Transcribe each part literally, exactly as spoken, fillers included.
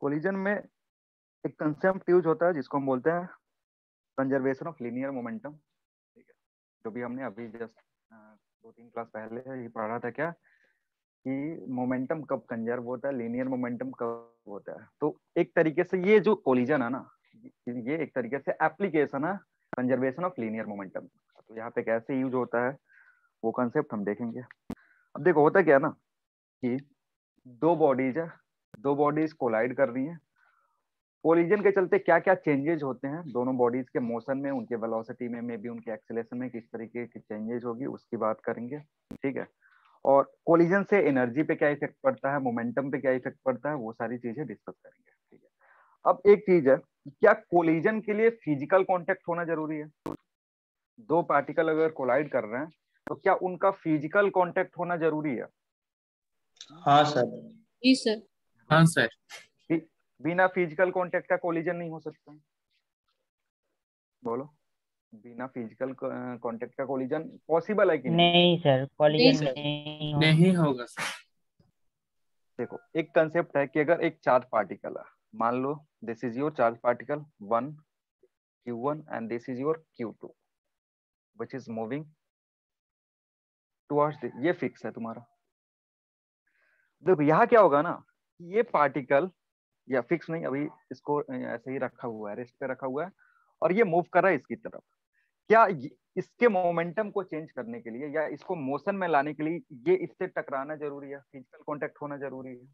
Collision में एक concept use होता है जिसको हम बोलते हैं कंजर्वेशन ऑफ लीनियर मोमेंटम। ठीक है, जो भी हमने अभी जस्ट दो तीन क्लास पहले ही पढ़ा था क्या, कि मोमेंटम कब कंजर्व होता है, लीनियर मोमेंटम कब होता है। तो एक तरीके से ये जो कोलिजन है ना, ये एक तरीके से एप्लीकेशन है कंजर्वेशन ऑफ लीनियर मोमेंटम। तो यहाँ पे कैसे यूज होता है वो कंसेप्ट हम देखेंगे। अब देखो होता क्या है ना, कि दो बॉडीज है, दो बॉडीज कोलाइड कर रही हैं। कोलिजन के चलते क्या क्या चेंजेस होते हैं दोनों बॉडीज के मोशन में, उनके वेलोसिटी में, मे बी उनके एक्सेलेरेशन में किस तरीके की चेंजेस होगी उसकी बात करेंगे। ठीक है, और कोलिजन से एनर्जी पे क्या इफेक्ट पड़ता है, मोमेंटम पे क्या इफेक्ट पड़ता है, वो सारी चीजें डिस्कस करेंगे। ठीक है, अब एक चीज है, क्या कोलिजन के लिए फिजिकल कांटेक्ट होना जरूरी है? दो पार्टिकल अगर कोलाइड कर रहे हैं तो क्या उनका फिजिकल कांटेक्ट होना जरूरी है? हाँ सर। जी सर। हाँ सर। बिना फिजिकल कांटेक्ट का कोलिजन नहीं हो सकता। बोलो, बिना फिजिकल कांटेक्ट का कोलिजन पॉसिबल है कि नहीं? नहीं सर, कॉलिजन नहीं सर। नहीं होगा। नहीं होगा सर। देखो एक कंसेप्ट है कि अगर एक चार्ज पार्टिकल है, मान लो this is your charge particle one Q one and this is your Q two which is moving towards, ये फिक्स है तुम्हारा। देखो यहाँ क्या होगा ना, ये पार्टिकल, या फिक्स नहीं, अभी इसको ऐसे ही रखा हुआ है, रेस्ट पे रखा हुआ है, और ये मूव कर रहा है इसकी तरफ। क्या इसके मोमेंटम को चेंज करने के लिए या इसको मोशन में लाने के लिए ये इससे टकराना जरूरी है, फिजिकल कांटेक्ट होना जरूरी है?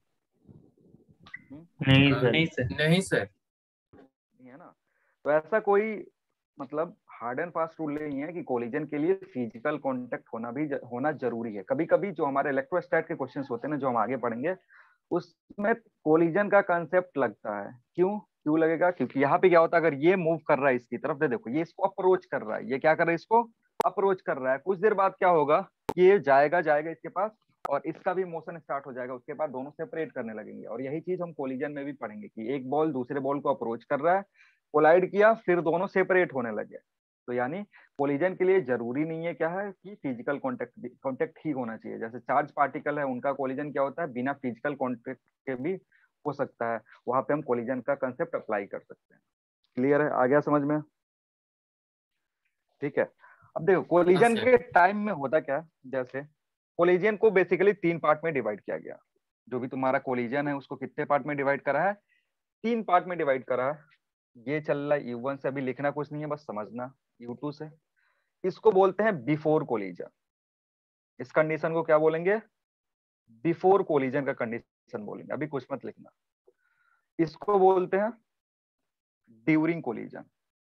नहीं सर। नहीं सर। नहीं सर। नहीं है ना। तो ऐसा कोई मतलब हार्ड एंड फास्ट रूल नहीं है कि कोलिजन के लिए फिजिकल कांटेक्ट होना भी ज, होना जरूरी है। कभी कभी जो हमारे इलेक्ट्रोस्टैट के क्वेश्चंस होते हैं ना, जो हम आगे पढ़ेंगे, उसमें कोलिजन का कंसेप्ट लगता है। क्यों क्यों लगेगा? क्योंकि यहाँ पे क्या होता है, अगर ये मूव कर रहा है इसकी तरफ, दे देखो ये इसको अप्रोच कर रहा है, ये क्या कर रहा है, इसको अप्रोच कर रहा है। कुछ देर बाद क्या होगा कि ये जाएगा जाएगा इसके पास, और इसका भी मोशन स्टार्ट हो जाएगा, उसके बाद दोनों सेपरेट करने लगेंगे। और यही चीज हम कोलिजन में भी पढ़ेंगे कि एक बॉल दूसरे बॉल को अप्रोच कर रहा है, कोलाइड किया, फिर दोनों सेपरेट होने लगे। तो यानी कोलिजन के लिए जरूरी नहीं है क्या है कि फिजिकल कांटेक्ट कांटेक्ट ही होना चाहिए। जैसे चार्ज पार्टिकल है, उनका कोलिजन क्या होता है, बिना फिजिकल कांटेक्ट के भी हो सकता है। वहां पे हम कोलिजन का कंसेप्ट अप्लाई कर सकते हैं। क्लियर है? आ गया समझ में? ठीक है, अब देखो कोलिजन के टाइम में होता क्या, जैसे कोलिजन को बेसिकली तीन पार्ट में डिवाइड किया गया। जो भी तुम्हारा कोलिजन है उसको कितने पार्ट में डिवाइड करा है? तीन पार्ट में डिवाइड करा है। ये चल रहा है यू वन से, अभी लिखना कुछ नहीं है, बस समझना। यू टू से, इसको बोलते हैं बिफोर कोलिजन। इस कंडीशन को क्या बोलेंगे? बिफोर कोलिजन का कंडीशन बोलेंगे, अभी कुछ मत लिखना। इसको बोलते हैं ड्यूरिंग कोलिजन,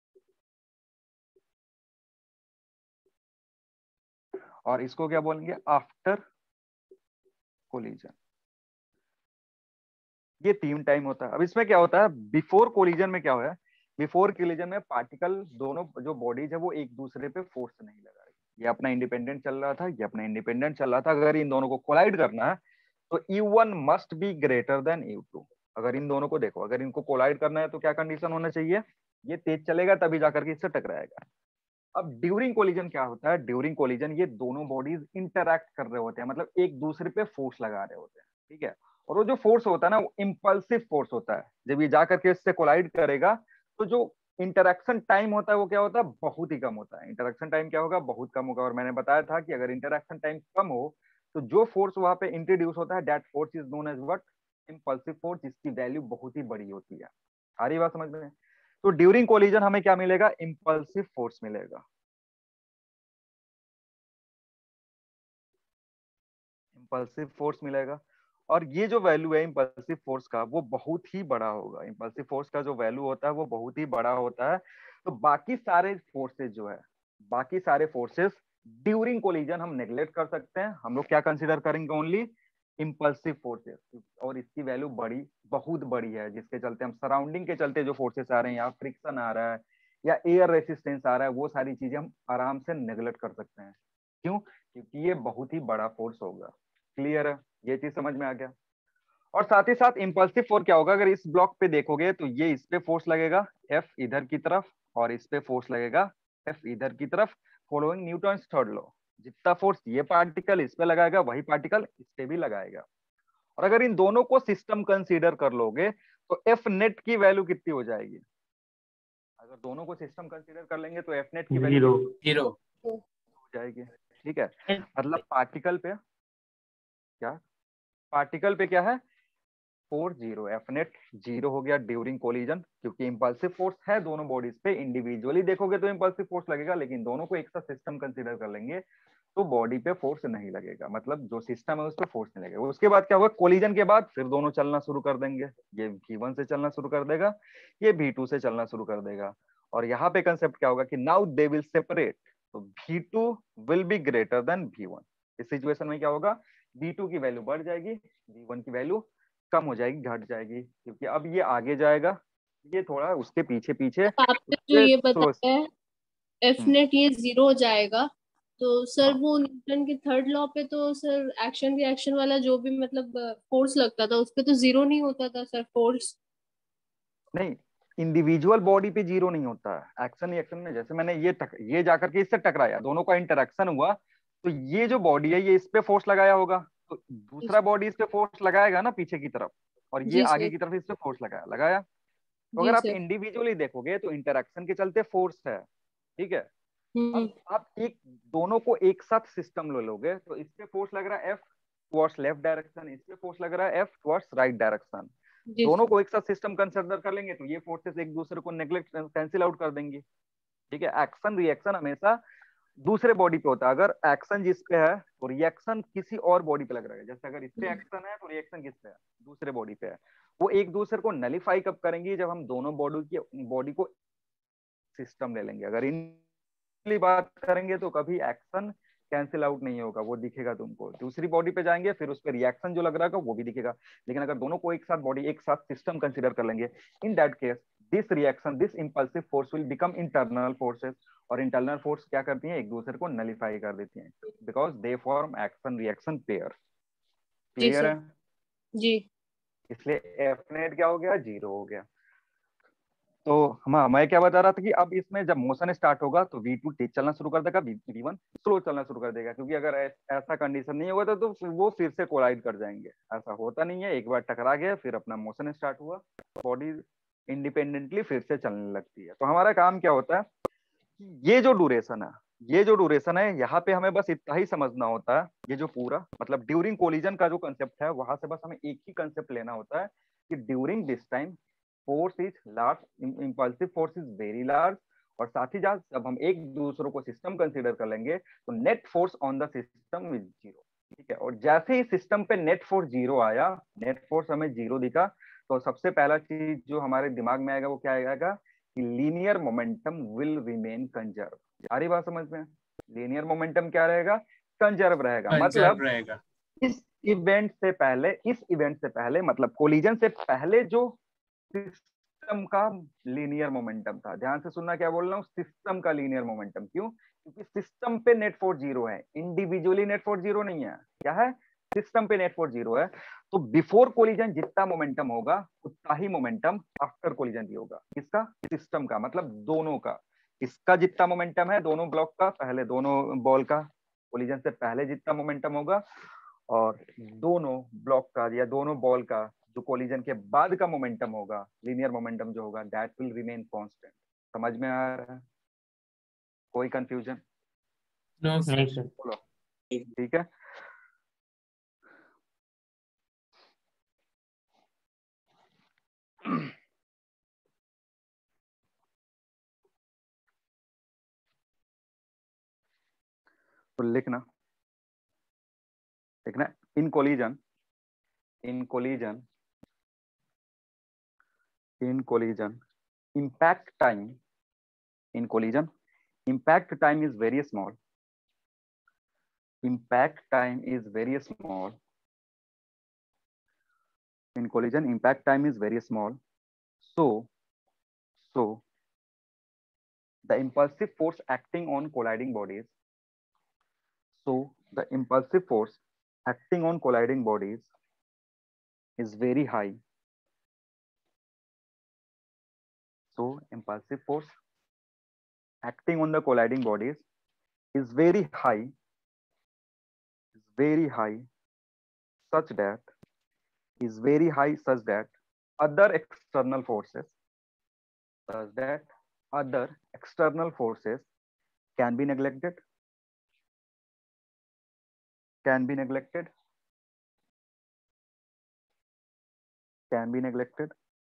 और इसको क्या बोलेंगे? After collision. ये तीन टाइम होता है। अब इसमें क्या होता है, बिफोर कोलिजन में क्या होता है, बिफोर कोलिजन में पार्टिकल दोनों जो बॉडीज है वो एक दूसरे पे फोर्स नहीं लगा रही। ये अपना इंडिपेंडेंट चल रहा था, ये अपना इंडिपेंडेंट चल रहा था। अगर इन दोनों को कोलाइड करना है तो u one must be greater than u two. अगर इन दोनों को देखो, अगर इनको कोलाइड करना है तो क्या कंडीशन होना चाहिए? ये तेज चलेगा तभी जाकर के इससे टकराएगा। अब ड्यूरिंग कोलिजन क्या होता है? ड्यूरिंग कोलिजन ये दोनों बॉडीज इंटरैक्ट कर रहे होते हैं, मतलब एक दूसरे पे फोर्स लगा रहे होते हैं। ठीक है, और वो जो फोर्स होता है ना, वो इंपल्सिव फोर्स होता है। जब ये जाकर के इससे कोलाइड करेगा तो जो इंटरेक्शन टाइम होता है वो क्या होता है? बहुत ही कम होता है। इंटरेक्शन टाइम क्या होगा? बहुत कम होगा। और मैंने बताया था कि अगर इंटरेक्शन टाइम कम हो तो जो फोर्स वहां पे इंट्रोड्यूस होता है, that force is known as what? Impulsive force, जिसकी वैल्यू बहुत ही बड़ी होती है। सारी बात समझ में? तो ड्यूरिंग कोलिजन हमें क्या मिलेगा? इंपल्सिव फोर्स मिलेगा। इंपल्सिव फोर्स मिलेगा, और ये जो वैल्यू है इंपल्सिव फोर्स का वो बहुत ही बड़ा होगा। इंपल्सिव फोर्स का जो वैल्यू होता है वो बहुत ही बड़ा होता है। तो बाकी सारे फोर्सेस जो है, बाकी सारे फोर्सेस ड्यूरिंग कोलिजन हम नेग्लेक्ट कर सकते हैं। हम लोग क्या कंसीडर करेंगे? Only impulsive forces. और इसकी वैल्यू बड़ी, बहुत बड़ी है, जिसके चलते हम सराउंडिंग के चलते जो फोर्सेस आ रहे हैं, या फ्रिक्शन आ रहा है या एयर रेसिस्टेंस आ रहा है, वो सारी चीजें हम आराम से नेग्लेक्ट कर सकते हैं। क्यों? क्योंकि ये बहुत ही बड़ा फोर्स होगा। क्लियर है? ये चीज समझ में आ गया। और साथ ही साथ इंपल्सिव फोर्स क्या होगा, अगर इस ब्लॉक पे देखोगे तो ये इस पे फोर्स लगेगा एफ इधर की तरफ, और इस पे फोर्स लगेगा एफ इधर की तरफ, फॉलोइंग न्यूटन्स थर्ड लॉ। जितना फोर्स ये पार्टिकल इस पे लगाएगा वही पार्टिकल इस पे भी लगाएगा। और अगर इन दोनों को सिस्टम कंसीडर कर लोगे तो एफ नेट की वैल्यू कितनी हो जाएगी? अगर दोनों को सिस्टम कंसीडर कर लेंगे तो एफ नेट की वैल्यू जीरो जीरो हो जाएगी। ठीक है, मतलब पार्टिकल पे क्या, पार्टिकल पे क्या है, force zero, F net zero हो गया ड्यूरिंग कोलिजन, क्योंकि इंपल्सिव फोर्स है दोनों बॉडीज पे। इंडिविजुअली देखोगे तो इंपल्सिव फोर्स लगेगा, लेकिन दोनों को एक साथ सिस्टम कंसीडर कर लेंगे तो बॉडी पे फोर्स नहीं लगेगा, मतलब जो सिस्टम है उस पर फोर्स नहीं लगेगा। उसके बाद क्या होगा, कोलिजन के बाद फिर दोनों चलना शुरू कर देंगे, ये वी वन से चलना शुरू कर देगा, ये वी टू से चलना शुरू कर देगा। और यहाँ पे कंसेप्ट क्या होगा कि नाउ दे विल सेपरेट, तो v two will be greater than v one. इस सिचुएशन में क्या होगा, वी टू की वैल्यू बढ़ जाएगी, वी वन की वैल्यू कम हो जाएगी, घट जाएगी, क्योंकि अब ये आगे जाएगा, ये थोड़ा उसके पीछे पीछे आपने जो उसके ये स्लो। बताया है एफ हम्म, नेट ये जीरो हो जाएगा, तो सर हाँ वो न्यूटन के थर्ड लॉ पे तो सर एक्शन रिएक्शन वाला जो भी मतलब फोर्स लगता था उस पे तो जीरो नहीं होता था सर फोर्स। नहीं, इंडिविजुअल बॉडी पे जीरो नहीं होता है, एक्शन रिएक्शन में जैसे मैंने ये टक, ये जाकर के इससे टकराया, दोनों का इंटरेक्शन हुआ, तो ये जो बॉडी है ये इस पे फोर्स लगाया होगा, तो दूसरा बॉडी इस पे फोर्स लगाएगा ना पीछे की तरफ, और ये जी आगे सर। की तरफ इस पे फोर्स लगाया लगाया तो जी अगर आप सर। इंडिविजुअली देखोगे तो इंटरेक्शन के चलते फोर्स है। ठीक है, हम्म। अब आप एक दोनों को एक साथ सिस्टम ले लोगे तो इस पे फोर्स लग रहा है एफ टुवर्ड्स लेफ्ट डायरेक्शन, इस पे फोर्स लग रहा है एफ टुवर्ड्स राइट डायरेक्शन, जी दोनों सर। को एक साथ सिस्टम कंसिडर कर लेंगे तो ये फोर्सेस एक दूसरे को नेग्लेक्ट कैंसिल आउट कर देंगे। ठीक है, एक्शन रिएक्शन हमेशा दूसरे बॉडी पे होता है, अगर एक्शन जिस पे है तो रिएक्शन किसी और बॉडी पे लग रहा है, जैसे अगर इस पे एक्शन है तो रिएक्शन किस पे है, दूसरे बॉडी पे है। वो एक दूसरे को नलीफाई कब करेंगी, जब हम दोनों बॉडी की बॉडी को सिस्टम ले लेंगे। अगर इन बात करेंगे तो कभी एक्शन कैंसिल आउट नहीं होगा, वो दिखेगा तुमको, दूसरी बॉडी पे जाएंगे फिर उस पर रिएक्शन जो लग रहा है वो भी दिखेगा। लेकिन अगर दोनों को एक साथ बॉडी एक साथ सिस्टम कंसीडर कर लेंगे, in that case this reaction this impulsive force will become internal forces, और इंटरनल फोर्स क्या करती हैं, एक दूसरे को नलीफाई कर देती हैं, because they form action reaction pair. जी क्लियर सर। है? जी। इसलिए एफ नेट क्या हो गया, जीरो हो गया। तो हम मैं क्या बता रहा था कि अब इसमें जब मोशन स्टार्ट होगा तो वी टू तेज चलना शुरू कर देगा, वी वन स्लो चलना शुरू कर देगा, क्योंकि अगर ऐसा कंडीशन नहीं होगा तो, तो वो फिर से कोलाइड कर जाएंगे। ऐसा होता नहीं है, एक बार टकरा गया फिर अपना मोशन स्टार्ट हुआ, बॉडी इंडिपेंडेंटली फिर से चलने लगती है। तो हमारा काम क्या होता है कि ये जो ड्यूरेशन है, ये जो ड्यूरेशन है यहाँ पे हमें बस इतना ही समझना होता है, ये जो पूरा मतलब ड्यूरिंग कोलिजन का जो कंसेप्ट है वहां से बस हमें एक ही कंसेप्ट लेना होता है कि during this time force is large, impulsive force is very large, और साथ ही साथ जब हम एक दूसरे को सिस्टम कंसीडर कर लेंगे तो net force on the system is zero. ठीक है, और जैसे ही सिस्टम पे नेट फोर्स जीरो आया, नेट फोर्स हमें जीरो दिखा, तो सबसे पहला चीज जो हमारे दिमाग में आएगा वो क्या आएगा कि linear momentum will remain conserve. सारी बात समझ में, लीनियर मोमेंटम क्या रहेगा, कंजर्व रहेगा। कंजर्व मतलब रहेगा। इस इवेंट से पहले, इस इवेंट से पहले मतलब कोलिजन से पहले जो सिस्टम का लीनियर मोमेंटम था, ध्यान से सुनना क्या बोल रहा हूँ, सिस्टम का लीनियर मोमेंटम। क्यों? क्योंकि सिस्टम पे नेट फोर्स जीरो है, इंडिविजुअली नेट फोर्स जीरो नहीं है, क्या है, सिस्टम पे नेट फोर्स जीरो है। तो बिफोर कोलिजन जितना मोमेंटम होगा उतना ही मोमेंटम आफ्टर कोलिजन भी होगा। किसका? सिस्टम का, मतलब दोनों का। इसका जितना मोमेंटम है दोनों ब्लॉक का, पहले दोनों बॉल का कोलिजन से पहले जितना मोमेंटम होगा, और दोनों ब्लॉक का या दोनों बॉल का जो कोलिजन के बाद का मोमेंटम होगा, लीनियर मोमेंटम जो होगा, दैट विल रिमेन कांस्टेंट। समझ में आ रहा है? कोई कंफ्यूजन? No sir. नहीं सर। बोलो, ठीक है। तो लिखना लिखना in collision in collision in collision impact time in collision impact time is very small impact time is very small in collision impact time is very small, so so the impulsive force acting on colliding bodies so the impulsive force acting on colliding bodies is very high so impulsive force acting on the colliding bodies is very high is very high such that is very high such that other external forces, such that other external forces can be neglected, can be neglected, can be neglected,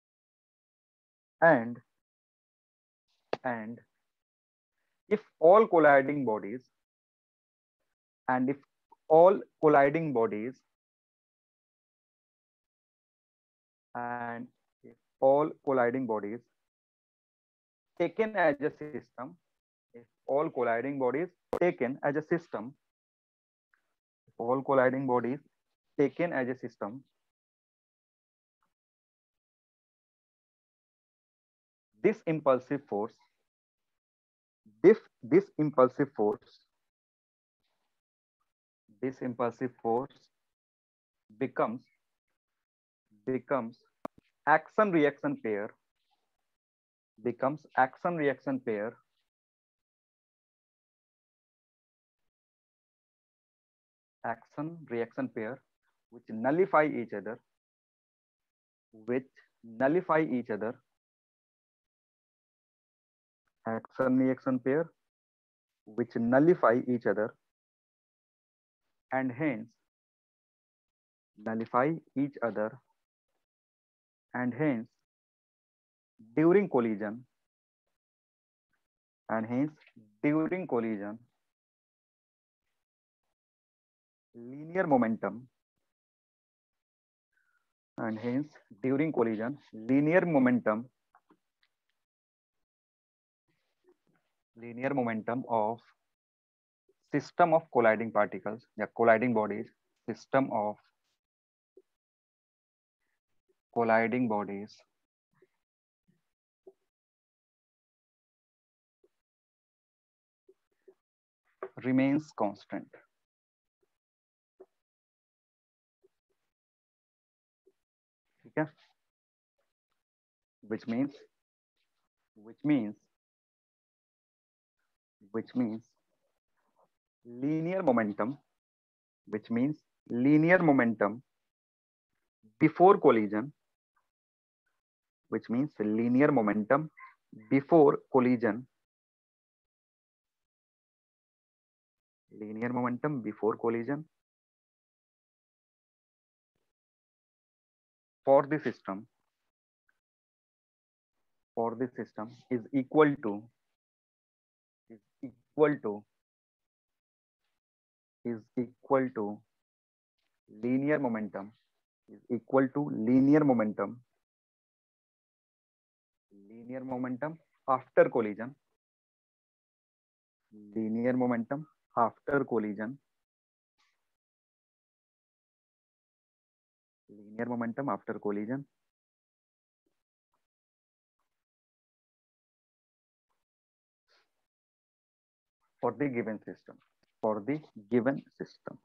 and and if all colliding bodies and if all colliding bodies and if all colliding bodies taken as a system, if all colliding bodies taken as a system, if all colliding bodies taken as a system, this impulsive force, this this impulsive force, this impulsive force becomes becomes action reaction pair, becomes action reaction pair action reaction pair which nullify each other, which nullify each other, action reaction pair which nullify each other, and hence nullify each other, and hence during collision, and hence during collision linear momentum, and hence during collision linear momentum linear momentum of system of colliding particles, yeah, colliding bodies, system of colliding bodies remains constant. ठीक है? Which means, which means, which means linear momentum, which means linear momentum before collision, which means linear momentum before collision, linear momentum before collision for the system, for the system is equal to, is equal to, is equal to linear momentum, is equal to linear momentum, linear momentum after collision, linear momentum after collision, linear momentum after collision for the given system, for the given system.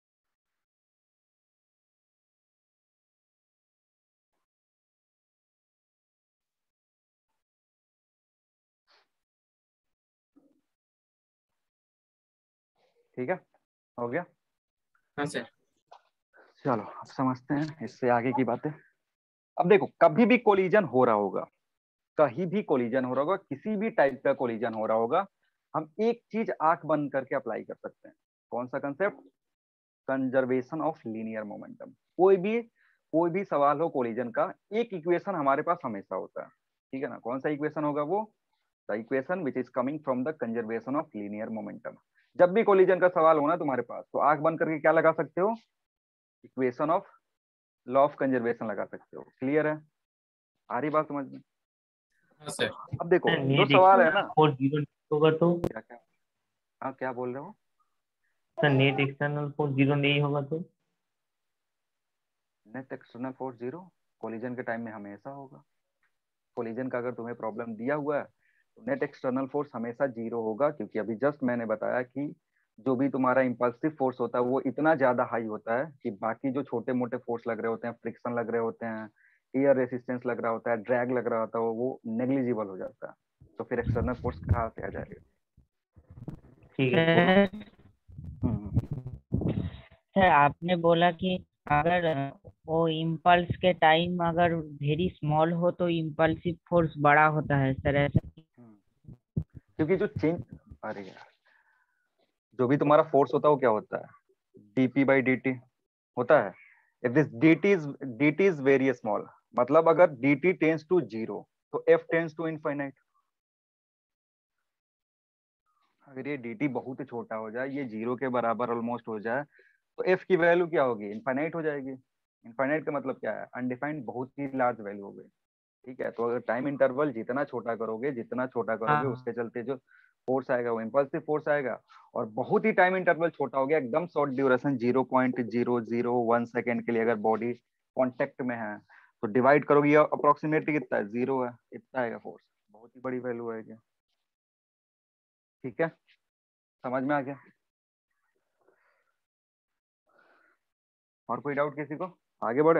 ठीक है, हो गया? हाँ sir. चलो अब समझते हैं इससे आगे की बातें। अब देखो, कभी भी कोलिजन हो रहा होगा, कहीं भी कोलिजन हो रहा होगा, किसी भी टाइप का कोलिजन हो रहा होगा, हम एक चीज आंख बंद करके अप्लाई कर सकते हैं। कौन सा concept? Conservation of linear momentum. कोई भी कोई भी सवाल हो कोलिजन का, एक इक्वेशन हमारे पास हमेशा होता है, ठीक है ना? कौन सा इक्वेशन होगा वो? The equation which is coming from the conservation of linear momentum. जब भी कोलिजन का सवाल होना तुम्हारे पास, तो आंख बंद करके क्या लगा सकते हो? Equation of law of conservation लगा सकते हो। क्लियर है? आ रही बात समझ में? हाँ सर। अब देखो जो सवाल है ना, फोर जीरो होगा तो क्या क्या हाँ क्या बोल रहे हो sir? Net external force zero नहीं होगा तो? Net external force zero collision के टाइम में हमेशा होगा। कोलिजन का अगर तुम्हें प्रॉब्लम दिया हुआ है तो नेट एक्सटर्नल फोर्स हमेशा जीरो होगा, क्योंकि अभी जस्ट मैंने बताया कि जो भी तुम्हारा इंपल्सिव फोर्स होता है वो इतना ज्यादा हाई होता है कि बाकी जो छोटे मोटे फोर्स लग रहे होते हैं, फ्रिक्शन लग रहे होते हैं, एयर रेसिस्टेंस लग रहा होता है, ड्रैग लग रहा होता है, वो नेग्लिजिबल हो जाता है। तो फिर एक्सटर्नल फोर्स कहाँ से आ जाएगा? ठीक है हम्म सर। आपने बोला कि अगर वो इम्पल्स के टाइम अगर वेरी स्मॉल हो तो इम्पल्सिव फोर्स बड़ा होता है सर, ऐसा? हम्म, क्योंकि जो चेंज, अरे यार, जो भी तुम्हारा फोर्स होता है वो क्या होता है, डीपी बाई डी टी होता है। If this dt is dt is very small, मतलब अगर dt टेंस टू जीरो तो f टेंस टू इनफाइनाइट। अगर ये dt बहुत ही छोटा हो जाए, ये जीरो के बराबर ऑलमोस्ट हो जाए, तो f की वैल्यू क्या होगी, इनफाइनाइट हो जाएगी। इनफाइनाइट का मतलब क्या है, अनडिफाइंड, बहुत ही लार्ज वैल्यू हो गई। ठीक है, तो अगर टाइम इंटरवल जितना छोटा करोगे, जितना छोटा करोगे, हाँ। उसके चलते जो फोर्स आएगा वो इम्पल्सिव फोर्स आएगा। और बहुत ही टाइम इंटरवल छोटा हो गया, एकदम short duration, zero point zero zero one second के लिए अगर बॉडी कॉन्टेक्ट में है, तो डिवाइड करोगे, ये अप्रोक्सीमेटली कितना है, जीरो है, इतना आएगा फोर्स। बहुत ही बड़ी वैल्यू आएगी। ठीक है, समझ में आ गया? और कोई डाउट किसी को, आगे बढ़े?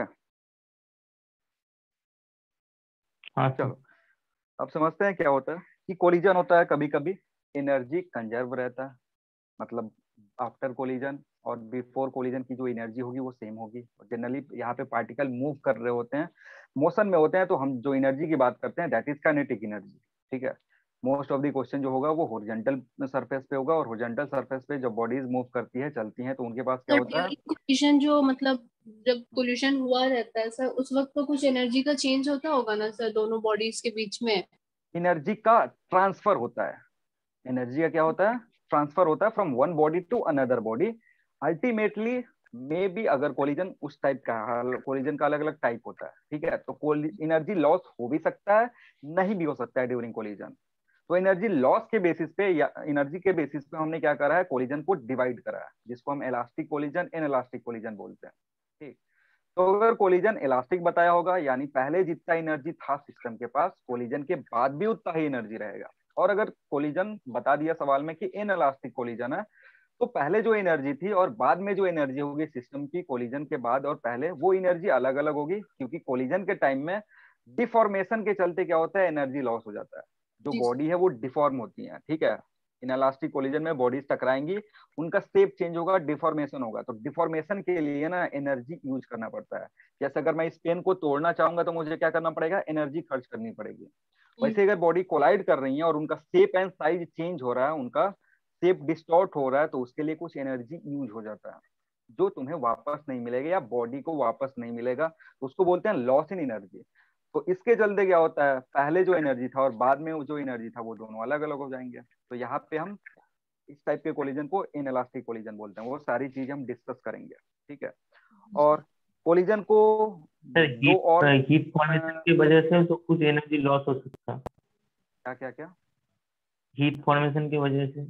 हाँ सर। चलो, अब समझते हैं क्या होता है कि कोलिजन होता है, कभी कभी एनर्जी कंजर्व रहता है, मतलब आफ्टर कोलिजन और बिफोर कोलिजन की जो एनर्जी होगी वो सेम होगी। जनरली यहाँ पे पार्टिकल मूव कर रहे होते हैं, मोशन में होते हैं, तो हम जो एनर्जी की बात करते हैं दैट इज काइनेटिक एनर्जी। ठीक है, मोस्ट ऑफ द क्वेश्चन जो होगा वो हॉरिजॉन्टल सरफेस पे होगा, और हॉरिजॉन्टल सरफेस पे जब बॉडीज मूव करती है, चलती हैं, तो उनके पास क्या तो होता है, ड्यूरिंग कोलिशन जो मतलब जब कोलिशन हुआ रहता है सर, उस वक्त तो कुछ एनर्जी का चेंज होता होगा ना सर दोनों बॉडीज के बीच में? एनर्जी का ट्रांसफर होता है। एनर्जी का क्या होता है, ट्रांसफर होता है from one body to another body. Ultimately may be, अगर कोलिजन उस टाइप का है, कोलिजन का अलग अलग टाइप होता है, ठीक है, तो एनर्जी लॉस हो भी सकता है, नहीं भी हो सकता है ड्यूरिंग कोलिजन। तो एनर्जी लॉस के बेसिस पे या एनर्जी के बेसिस पे हमने क्या करा है, कोलिजन को डिवाइड करा है, जिसको हम इलास्टिक कोलिजन, इनइलास्टिक कोलिजन बोलते हैं। ठीक, तो अगर कोलिजन इलास्टिक बताया होगा, यानी पहले जितना एनर्जी था सिस्टम के पास, कोलिजन के बाद भी उतना ही एनर्जी रहेगा। और अगर कोलिजन बता दिया सवाल में कि इन इलास्टिक कोलिजन है, तो पहले जो एनर्जी थी और बाद में जो एनर्जी होगी सिस्टम की, कोलिजन के बाद और पहले, वो एनर्जी अलग अलग होगी, क्योंकि कोलिजन के टाइम में डिफॉर्मेशन के चलते क्या होता है, एनर्जी लॉस हो जाता है। जो जी बॉडी है वो डिफॉर्म होती है। ठीक है, इनलास्टिक कोलिजन में बॉडीज टकराएंगी, उनका शेप चेंज होगा, डिफॉर्मेशन होगा, तो डिफॉर्मेशन के लिए ना एनर्जी यूज करना पड़ता है। जैसे अगर मैं इस पेन को तोड़ना चाहूंगा तो मुझे क्या करना पड़ेगा, एनर्जी खर्च करनी पड़ेगी। हम्म, वैसे अगर बॉडी कोलाइड कर रही है और उनका शेप एंड साइज चेंज हो रहा है, उनका शेप डिस्टॉर्ट हो रहा है, तो उसके लिए कुछ एनर्जी यूज हो जाता है, जो तुम्हें वापस नहीं मिलेगा या बॉडी को वापस नहीं मिलेगा, तो उसको बोलते हैं लॉस इन एनर्जी। तो इसके चलते क्या होता है, पहले जो एनर्जी था और बाद में जो एनर्जी था वो दोनों अलग अलग हो जाएंगे। तो यहाँ पे हम इस टाइप के कोलिजन को इनइलास्टिक कोलिजन बोलते हैं। वो सारी चीज हम डिस्कस करेंगे। ठीक है, और कोलिजन को सर दो हीट और, हीट फॉर्मेशन की वजह से तो कुछ एनर्जी लॉस हो सकता है। क्या क्या क्या, हीट फॉर्मेशन की वजह से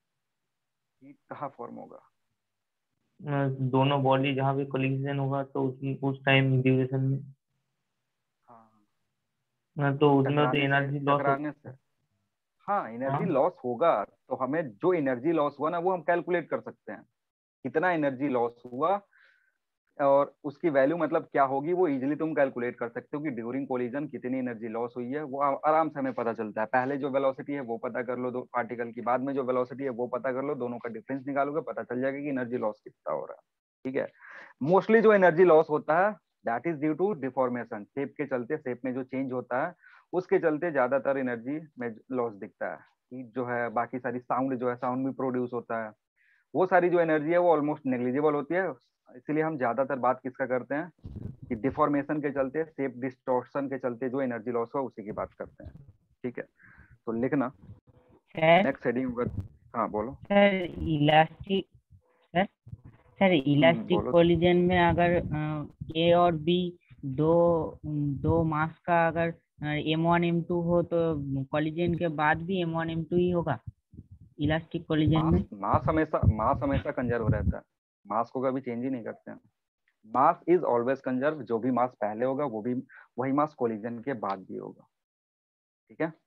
हीट कहाँ फॉर्म होगा, अ, दोनों बॉडी जहाँ भी कोलिजन होगा तो उस उस टाइम ड्यूरेशन में हाँ, अ, तो उसमें तो टकराने से एनर्जी लॉस हो टकराने से, हाँ, एनर्जी हाँ। लॉस होगा। तो हमें जो एनर्जी लॉस हुआ ना, वो हम कैलकुलेट कर सकते हैं, कितना एनर्जी लॉस हुआ, और उसकी वैल्यू मतलब क्या होगी, वो इजीली तुम कैलकुलेट कर सकते हो कि ड्यूरिंग कोलिजन कितनी एनर्जी लॉस हुई है। वो आ- आराम से हमें पता चलता है। पहले जो वेलोसिटी है वो पता कर लो दो पार्टिकल की, बाद में जो वेलोसिटी है वो पता कर लो, दोनों का डिफरेंस निकालोगे, पता चल जाएगा कि एनर्जी लॉस कितना हो रहा है। ठीक है, मोस्टली जो एनर्जी लॉस होता है that is due to deformation, shape के चलते, शेप में जो चेंज होता है उसके चलते ज्यादातर एनर्जी में लॉस दिखता है। हीट जो है, बाकी सारी साउंड जो है, साउंड भी प्रोड्यूस होता है, वो सारी जो एनर्जी है वो ऑलमोस्ट नेग्लिजिबल होती है। इसीलिए हम ज्यादातर बात किसका करते हैं कि डिफॉर्मेशन के चलते, शेप डिस्टॉर्शन के चलते जो एनर्जी लॉस हुआ उसी की बात करते हैं। ठीक है, तो लिखना सर नेक्स्ट हेडिंग होगा। हाँ बोलो। Sir elastic sir sir hmm, elastic बोलो। कोलिजन में अगर ए और बी दो दो मास का अगर एम वन एम टू हो तो कोलिजन के बाद भी एम वन एम टू ही होगा इलास्टिक कोलिजन मास में? मास हमेशा मास हमेशा कंजर्व रहता है, मास को कभी चेंज ही नहीं करते हैं। मास इज ऑलवेज कंजर्व, जो भी मास पहले होगा वो भी वही मास कोलिजन के बाद भी होगा। ठीक है,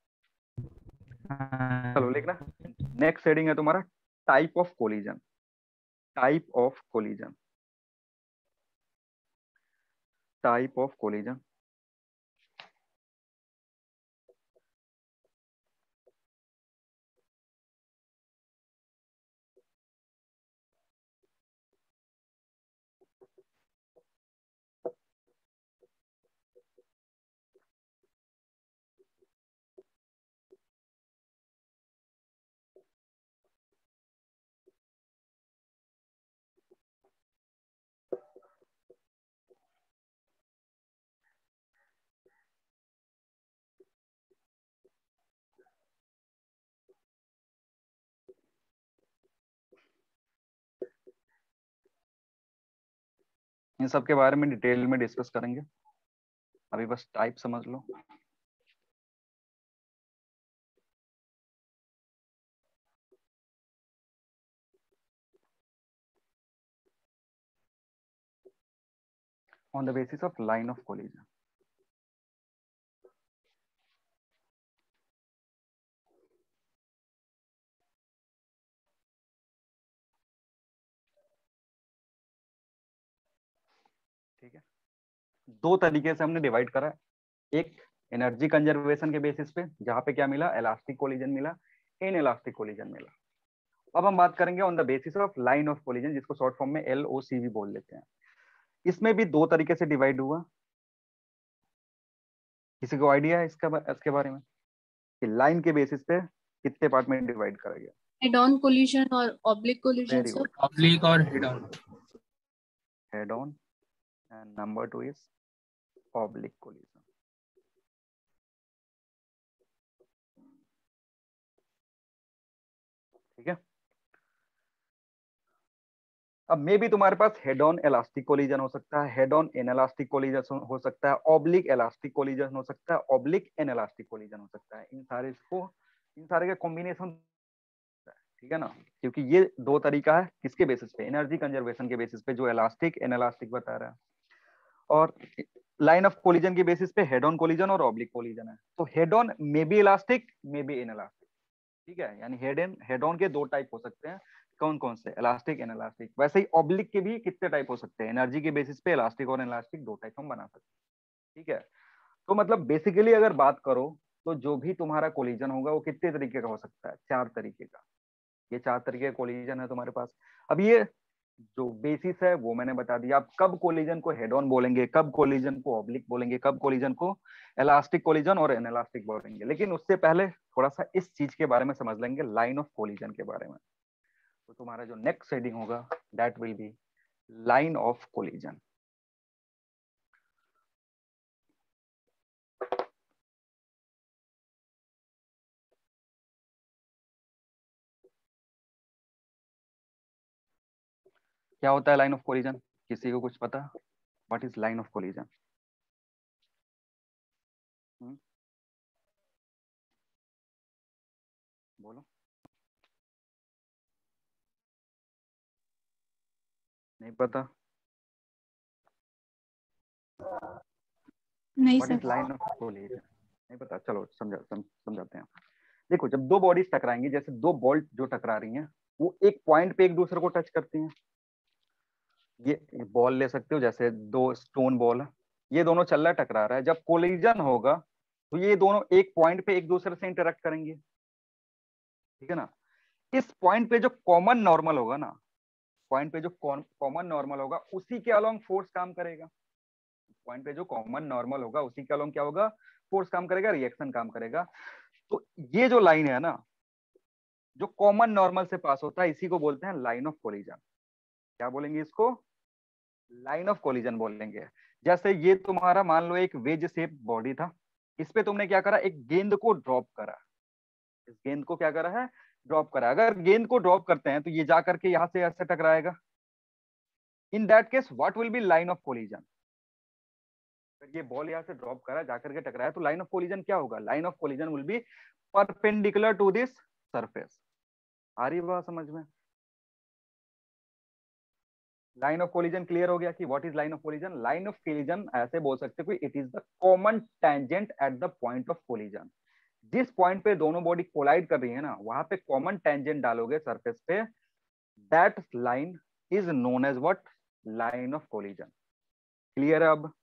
चलो हाँ। लिखना। नेक्स्ट हेडिंग है तुम्हारा type of collision. Type of collision, type of collision. इन सब के बारे में डिटेल में डिस्कस करेंगे, अभी बस टाइप समझ लो। On the basis of line of collision. ठीक है, दो तरीके से हमने डिवाइड करा है। एक एनर्जी कंजर्वेशन के बेसिस पे, जहां पे क्या मिला, इलास्टिक कोलिजन मिला, इन इलास्टिक कोलिजन मिला। अब हम बात करेंगे on the basis of line of collision, जिसको शॉर्ट फॉर्म में एल ओ सी भी बोल लेते हैं। इसमें भी दो तरीके से डिवाइड हुआ। किसी को आइडिया है इसका इसके बारे में कि लाइन के बेसिस पे कितने पार्ट में डिवाइड करा गया? हेड ऑन कोलिजन और oblique collision very sir. Good, oblique और head on. Head on and number two is oblique collision. ठीक है, अब मे भी तुम्हारे पास हेड ऑन इलास्टिक कोलिजन हो सकता है, हेड ऑन इनइलास्टिक कोलिजन हो सकता है, ऑब्लिक इलास्टिक कोलिजन हो सकता है, ऑब्लिक इनइलास्टिक कोलिजन हो सकता है। इन सारे को इन सारे का कॉम्बिनेशन, ठीक है ना, क्योंकि ये दो तरीका है किसके बेसिस पे, एनर्जी कंजर्वेशन के बेसिस पे, जो इलास्टिक इनइलास्टिक बता रहा है। और लाइन ऑफ कोलिजन के बेसिस पे हेड ऑन कोलिजन और ऑब्लिक कोलिजन है। तो head on may be elastic, may be inelastic. ठीक है, यानी हेड एन हेड ऑन के दो टाइप हो सकते हैं। कौन कौन से? Elastic, inelastic. वैसे ही ऑब्लिक के भी कितने टाइप हो सकते हैं? एनर्जी के बेसिस पे इलास्टिक और इनइलास्टिक दो टाइप हम बना सकते हैं। ठीक है, तो मतलब बेसिकली अगर बात करो तो जो भी तुम्हारा कोलिजन होगा वो कितने तरीके का हो सकता है? चार तरीके का। ये चार तरीके का कोलिजन है तुम्हारे पास। अब ये जो बेसिस है वो मैंने बता दिया। आप कब कोलिजन को हेड ऑन बोलेंगे, कब कोलिजन को ऑब्लिक बोलेंगे, कब कोलिजन को इलास्टिक कोलिजन और इनइलास्टिक बोलेंगे। लेकिन उससे पहले थोड़ा सा इस चीज के बारे में समझ लेंगे, लाइन ऑफ कोलिजन के बारे में। तो तुम्हारा जो नेक्स्ट हेडिंग होगा that will be line of collision. क्या होता है लाइन ऑफ कोलिजन? किसी को कुछ पता? What is line of collision? बोलो। नहीं पता? नहीं what is sir. Line of collision? नहीं पता? चलो समझा सम, समझाते हैं। देखो, जब दो बॉडीज टकराएंगी, जैसे दो बॉल जो टकरा रही हैं, वो एक पॉइंट पे एक दूसरे को टच करती हैं। ये बॉल ले सकते हो, जैसे दो स्टोन बॉल है, ये दोनों चल रहा है, टकरा रहा है। जब कोलिजन होगा तो ये दोनों एक पॉइंट पे एक दूसरे से इंटरेक्ट करेंगे। ठीक है ना? इस पॉइंट पे जो कॉमन नॉर्मल होगा ना, पॉइंट पे जो कॉमन नॉर्मल होगा उसी के अलोंग फोर्स काम करेगा। पॉइंट पे जो कॉमन नॉर्मल होगा उसी के अलोंग क्या होगा? फोर्स काम करेगा, रिएक्शन काम करेगा। तो ये जो लाइन है ना, जो कॉमन नॉर्मल से पास होता है, इसी को बोलते हैं लाइन ऑफ कोलिजन। क्या बोलेंगे इसको? लाइन ऑफ कोलिजन बोलेंगे। जैसे ये तुम्हारा मान लो एक वेज शेप बॉडी था, इस पे तुमने क्या करा? एक गेंद को ड्रॉप करा। इस गेंद को क्या करा है? ड्रॉप करा। अगर गेंद को ड्रॉप करते हैं तो ये जा करके यहां से ऐसे टकराएगा। In that case what will be line of collision? अगर ये बॉल यहाँ से ड्रॉप करा, जाकर के टकराया, तो लाइन ऑफ कोलिजन क्या होगा? Line of collision will be perpendicular to this surface. आ रही बात समझ में? लाइन ऑफ कोलिजन क्लियर हो गया कि what is line of collision? Line of collision ऐसे बोल सकते हो कि it is the common tangent at the point of collision. जिस पॉइंट पे दोनों बॉडी कोलाइड कर रही है ना, वहां पे कॉमन टेंजेंट डालोगे सरफेस पे, that line is known as what? Line of collision. Clear है अब?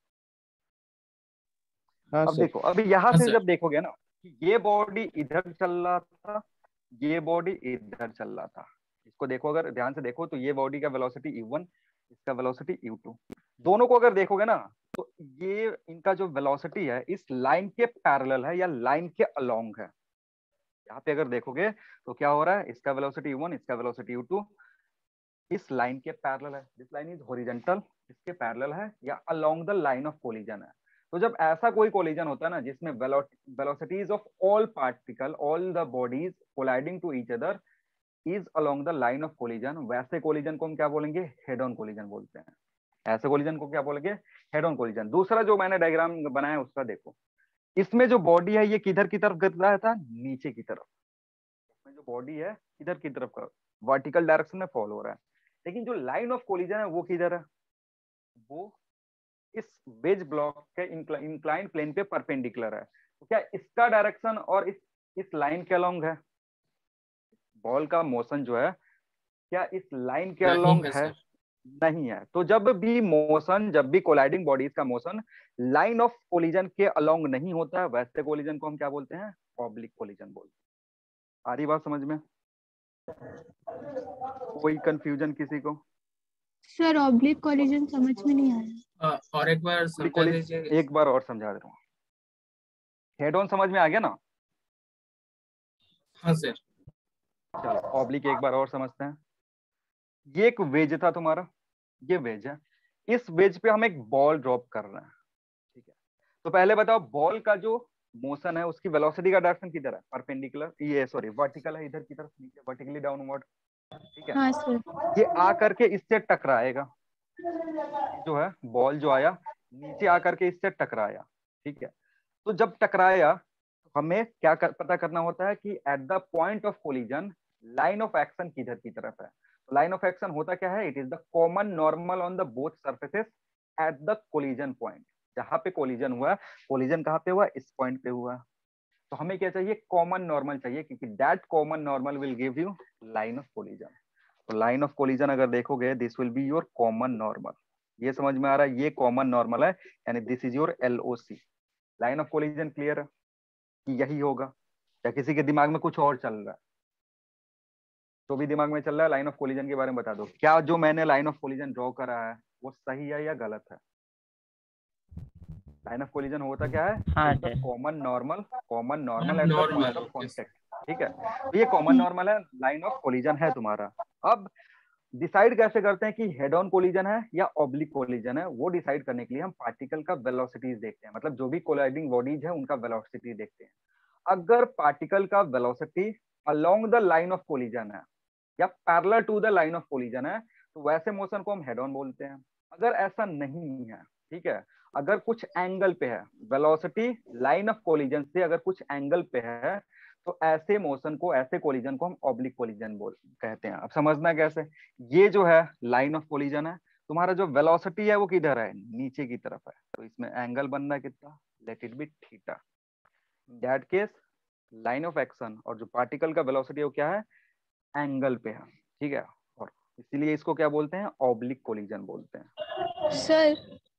हाँ अब सर। देखो, अभी यहां हाँ से सर। जब देखोगे ना कि ये बॉडी इधर चल रहा था, ये बॉडी इधर चल रहा था, इसको देखो, अगर ध्यान से देखो तो ये बॉडी का वेलोसिटी यू वन, इसका वेलोसिटी यू टू। दोनों को अगर देखोगे ना तो ये इनका जो वेलोसिटी है इस लाइन के पैरेलल है या लाइन के अलोंग है। यहाँ पे अगर देखोगे तो क्या हो रहा है? इसका वेलोसिटी यू वन, इसका वेलोसिटी यू टू इस लाइन के पैरेलल है। दिस लाइन इज हॉरिजॉन्टल, इसके पैरेलल है या along the line of collision है। तो जब ऐसा कोई कोलिजन होता है ना जिसमें velocities of all particle, all the bodies colliding to each other is along the line of collision, वैसे कोलिजन को हम क्या बोलेंगे? हेड ऑन कोलिजन बोलते हैं। ऐसे कोलिजन को क्या बोलेंगे? Head on collision. दूसरा जो मैंने डायग्राम बनाया उसका देखो, इसमें जो बॉडी है ये किधर की तरफ गिर रहा था? नीचे की तरफ। इसमें जो बॉडी है किधर की तरफ का? वर्टिकल डायरेक्शन में फॉलो हो रहा है। लेकिन जो लाइन ऑफ कोलिजन है वो किधर है? वो इस वेज ब्लॉक के इंक्लाइन प्लेन पे परपेंडिकुलर है। तो क्या इसका डायरेक्शन और इस इस लाइन के अलोंग है? बॉल का मोशन जो है क्या इस लाइन के नहीं अलोंग है है? सर। नहीं है। तो जब भी मोशन, जब भी कोलाइडिंग बॉडीज का मोशन लाइन ऑफ कोलिजन के अलोंग नहीं होता है, वैसे कोलिजन को हम क्या बोलते हैं? ऑब्लिक कोलिजन बोलते हैं। आ रही बात समझ में? कोई कंफ्यूजन किसी को? सर ऑब्लिक कोलिजन समझ में नहीं आया। अ, और एक बार ऑब्लिक समझा कोलिजन दीजिए। एक बार और समझा दे रहा हूँ। हेड ऑन समझ में आ गया ना? हाँ सर। चलो ऑब्लिक एक बार और समझते हैं। ये एक वेज था तुम्हारा, ये वेज है। इस वेज पे हम एक बॉल ड्रॉप कर रहे हैं, ठीक है? तो पहले बताओ बॉल का जो मोशन है उसकी वेलोसिटी का डायरेक्शन किधर है? परपेंडिकुलर, ये सॉरी वर्टिकल है, इधर की तरफ नीचे, वर्टिकली डाउनवर्ड, ठीक है? हाँ सर। ये आ करके इससे टकराएगा। ये जो है बॉल जो आया नीचे आकर के इससे टकराया, ठीक है? तो जब टकराया तो हमें क्या कर, पता करना होता है कि at the point of collision line of action किधर की तरफ है। तो लाइन ऑफ एक्शन होता क्या है? It is the common normal on the both surfaces at the collision point. जहां पे कोलिजन हुआ, कोलिजन कहाँ पे हुआ? इस पॉइंट पे हुआ। तो हमें क्या चाहिए? कॉमन नॉर्मल चाहिए, क्योंकि that common normal will give you line of collision. तो लाइन ऑफ कोलिजन अगर देखोगे, this will be your common normal. ये समझ में आ रहा है? ये कॉमन नॉर्मल है, यानी this is your L O C, line of collision. Clear है कि यही होगा, या किसी के दिमाग में कुछ और चल रहा है? तो भी दिमाग में चल रहा है, लाइन ऑफ कोलिजन के बारे में बता दो। क्या जो मैंने लाइन ऑफ कोलिजन ड्रॉ करा है वो सही है या गलत है? लाइन ऑफ कोलिजन होता क्या है? हाँ is the sir. Common normal, common normal at the normal, point of okay sir. Contact, ठीक है? तो ये कॉमन नॉर्मल है, लाइन ऑफ कोलिजन है तुम्हारा। अब डिसाइड कैसे करते हैं कि हेड ऑन कोलिजन है या ऑब्लिक कोलिजन है? वो डिसाइड करने के लिए हम पार्टिकल का वेलोसिटीज देखते हैं, मतलब जो भी कोलाइडिंग बॉडीज है उनका वेलोसिटी देखते हैं। अगर पार्टिकल का velocity along the line of collision है या parallel to the line of collision है तो वैसे मोशन को हम हेड ऑन बोलते हैं। अगर ऐसा नहीं है, ठीक है, अगर कुछ एंगल पे है, वेलोसिटी लाइन ऑफ कोलिजन से अगर कुछ एंगल पे है, तो ऐसे मोशन को, ऐसे कोलिजन को हम ऑब्लिक कोलिजन बोल कहते हैं। अब समझना कैसे? ये जो है लाइन ऑफ कोलिजन है, तुम्हारा जो वेलोसिटी है वो किधर है? नीचे की तरफ है। तो इसमें एंगल बनना है कितना? Let it be theta. That case line of action और जो पार्टिकल का वेलोसिटी है वो क्या है? एंगल पे है, ठीक है? और इसीलिए इसको क्या बोलते हैं? ऑब्लिक कोलिजन बोलते हैं। Sir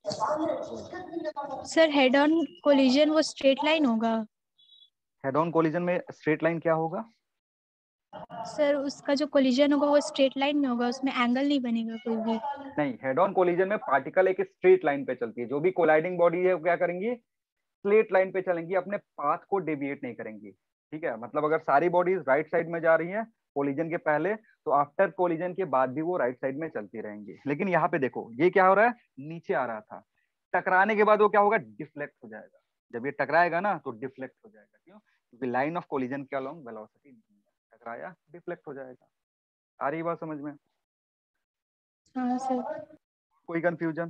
sir head on collision वो स्ट्रेट लाइन होगा? हेड ऑन कोलिजन में स्ट्रेट लाइन क्या होगा? सर उसका जो कोलिजन होगा वो स्ट्रेट लाइन में होगा, उसमें एंगल नहीं बनेगा कोई भी? नहीं, हेड ऑन कोलिजन में पार्टिकल एक स्ट्रेट लाइन पे चलती है। जो भी कोलाइडिंग बॉडी है वो क्या करेंगी? स्ट्रेट लाइन पे चलेंगी, अपने पाथ को डेविएट नहीं करेंगी, ठीक है? मतलब अगर सारी बॉडीज राइट साइड में जा रही हैं कोलिजन के पहले, तो आफ्टर कोलिजन के बाद भी वो राइट साइड में चलती रहेंगी। लेकिन यहाँ पे देखो ये क्या हो रहा है? नीचे आ रहा था, टकराने के बाद वो क्या होगा? डिफ्लेक्ट हो जाएगा। जब ये टकराएगा ना तो डिफ्लेक्ट हो जाएगा। क्यों? क्योंकि लाइन ऑफ कोलिजन के अलोंग वेलोसिटी नहीं है, टकराया डिफ्लेक्ट हो जाएगा। आ रही बात समझ में? हाँ सर। कोई कंफ्यूजन?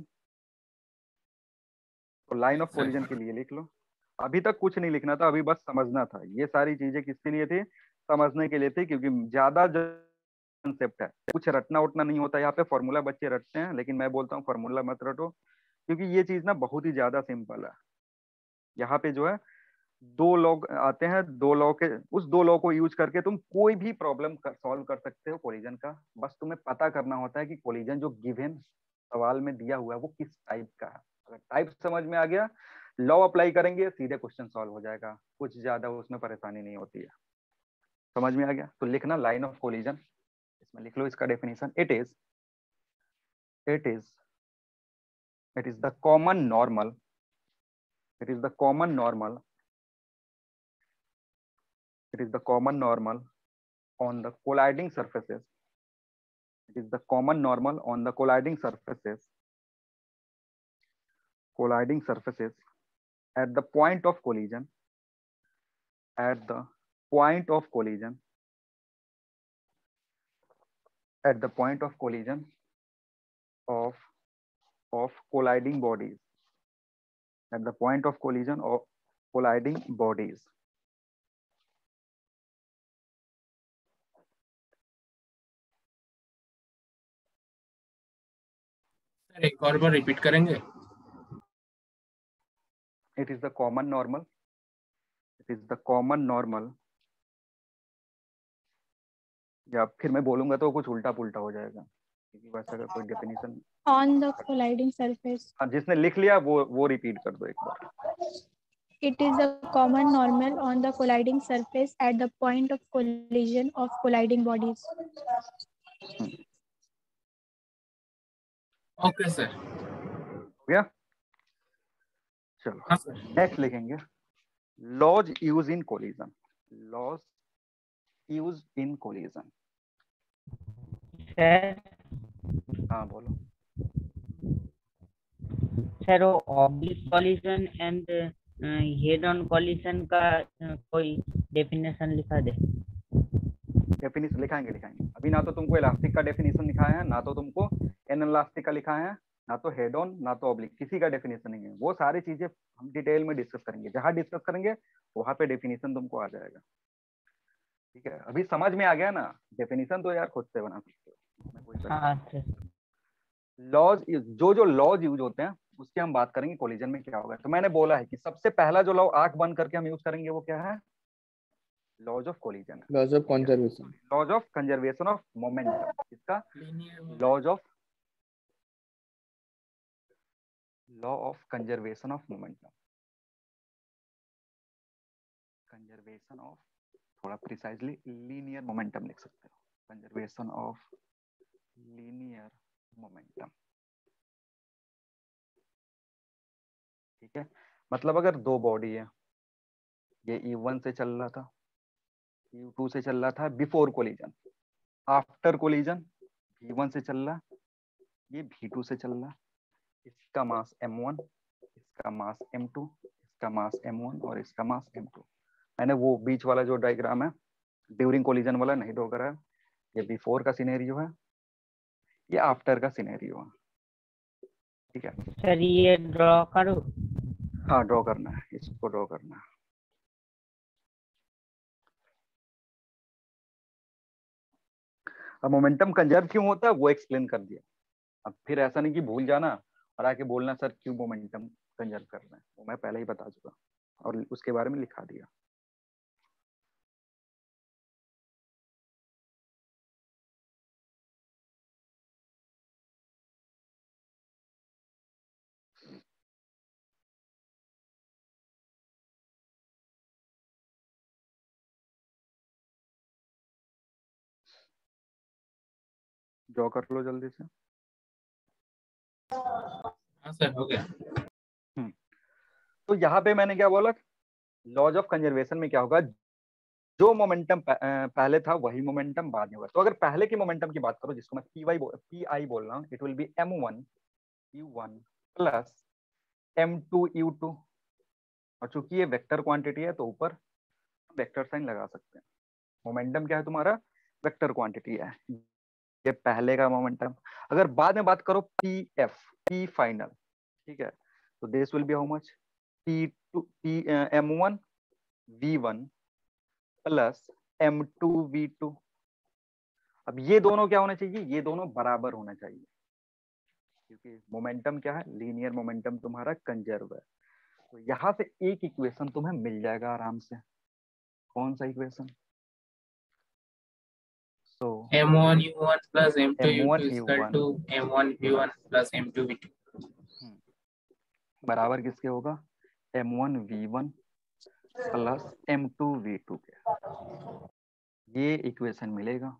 तो लाइन ऑफ कोलिजन के लिए लिख लो। अभी तक कुछ नहीं लिखना था, अभी बस समझना था। ये सारी चीजें किसके लिए थी? समझने के लिए थी, क्योंकि ज्यादा कंसेप्ट है, कुछ रटना उठना नहीं होता। यहाँ पे फॉर्मूला बच्चे रटते हैं, लेकिन मैं बोलता हूँ फॉर्मूला मत रटो, क्योंकि ये चीज ना बहुत ही ज्यादा सिंपल है। यहाँ पे जो है दो लोग आते हैं, दो लॉ के, उस दो लॉ को यूज करके तुम कोई भी प्रॉब्लम कर, सॉल्व कर सकते हो कोलिजन का। बस तुम्हें पता करना होता है कि कोलिजन जो गिवन सवाल में दिया हुआ है वो किस टाइप का है। अगर टाइप समझ में आ गया, लॉ अप्लाई करेंगे, सीधे क्वेश्चन सॉल्व हो जाएगा, कुछ ज्यादा उसमें परेशानी नहीं होती है। समझ में आ गया? तो लिखना लाइन ऑफ कोलिजन, इसमें लिख लो इसका definition. It is it is it is the common normal it is the common normal it is the common normal on the colliding surfaces it is the common normal on the colliding surfaces colliding surfaces at the point of collision at the point of collision at the point of collision of of colliding bodies, at the point of collision of colliding bodies. Sir एक और बार repeat करेंगे? It is the common normal. It is the common normal. या फिर मैं बोलूंगा तो कुछ उल्टा पुल्टा हो जाएगा, क्योंकि वैसा अगर कोई definition On the colliding surface. हाँ, जिसने लिख लिया वो वो रिपीट कर दो एक बार. It is the common normal on the colliding surface at the point of collision of colliding bodies. Okay sir. हो गया? चलो हाँ सर. नेक्स्ट लिखेंगे laws used in collision. Laws used in collision. Sir हाँ बोलो. सर वो oblique collision and head on collision का uh, कोई डेफिनेशन लिखा दे. डेफिनेशन लिखाएंगे लिखाएंगे अभी ना तो तुमको इलास्टिक का डेफिनेशन लिखाया है, ना तो तुमको एनइलास्टिक का लिखाया है, ना तो हेड ऑन, ना तो ऑब्लिक, किसी का डेफिनेशन नहीं है. वो सारी चीजें हम डिटेल में डिस्कस करेंगे. जहां डिस्कस करेंगे वहां पे डेफिनेशन तुमको आ जाएगा. ठीक है, अभी समझ में आ गया ना? डेफिनेशन तो यार खुद से बना सकते हो. हाँ सर. लॉज, जो जो लॉज यूज होते हैं उसकी हम बात करेंगे कोलिजन में क्या होगा. तो मैंने बोला है कि सबसे पहला जो लॉ आंख बंद करके हम यूज करेंगे वो क्या है? Laws of collision. Laws of conservation. Laws of conservation of momentum. इसका Linear laws of law of conservation of momentum. Conservation of, थोड़ा प्रिसाइजली लीनियर मोमेंटम लिख सकते हो. Conservation of linear momentum. ठीक है, मतलब अगर दो बॉडी है, ये ई वन से चल रहा था, ई टू से चल रहा था बिफोर कोलिजन, आफ्टर कोलिजन भी वन से चल रहा, ये भी टू से चल रहा. इसका मास एम वन, इसका मास एम टू, इसका मास एम वन और इसका मास एम टू. मैंने वो बीच वाला जो डायग्राम है ड्यूरिंग कोलिजन वाला नहीं ड्रॉ करा है. ये बिफोर का सिनेरियो है, ये आफ्टर का सिनेरियो है. ठीक है सर ये ड्रॉ करो. हाँ ड्रॉ करना है, इसको ड्रॉ करना है. अब मोमेंटम कंजर्व क्यों होता है वो एक्सप्लेन कर दिया. अब फिर ऐसा नहीं कि भूल जाना और आके बोलना सर क्यों मोमेंटम कंजर्व कर रहे हैं, वो मैं पहले ही बता चुका और उसके बारे में लिखा दिया. ड्रॉ कर लो जल्दी से. हाँ सर हो गया. तो यहाँ पे मैंने क्या बोला, लॉज ऑफ कंजर्वेशन में क्या होगा, जो मोमेंटम पहले था वही मोमेंटम बाद में होगा. तो अगर पहले की मोमेंटम की बात करो जिसको मैं पी वाई पी आई बोल रहा हूँ, it will be M one u one plus M two u two. और चूंकि ये वेक्टर क्वांटिटी है तो ऊपर वेक्टर साइन लगा सकते हैं. मोमेंटम क्या है तुम्हारा? वेक्टर क्वांटिटी है. ये पहले का मोमेंटम. अगर बाद में बात करो पी एफ, पी फाइनल, ठीक है, तो this will be how much? P to P M one v one plus M two v two. अब ये दोनों क्या होना चाहिए? ये दोनों बराबर होना चाहिए, क्योंकि मोमेंटम क्या है? लीनियर मोमेंटम तुम्हारा कंजर्व है. तो यहां से एक इक्वेशन तुम्हें मिल जाएगा आराम से. कौन सा equation? So M one U one plus M two U M one two is U equal one to M one V one plus M two V two. बराबर किसके होगा? M one v one plus M two v two के. ये equation मिलेगा.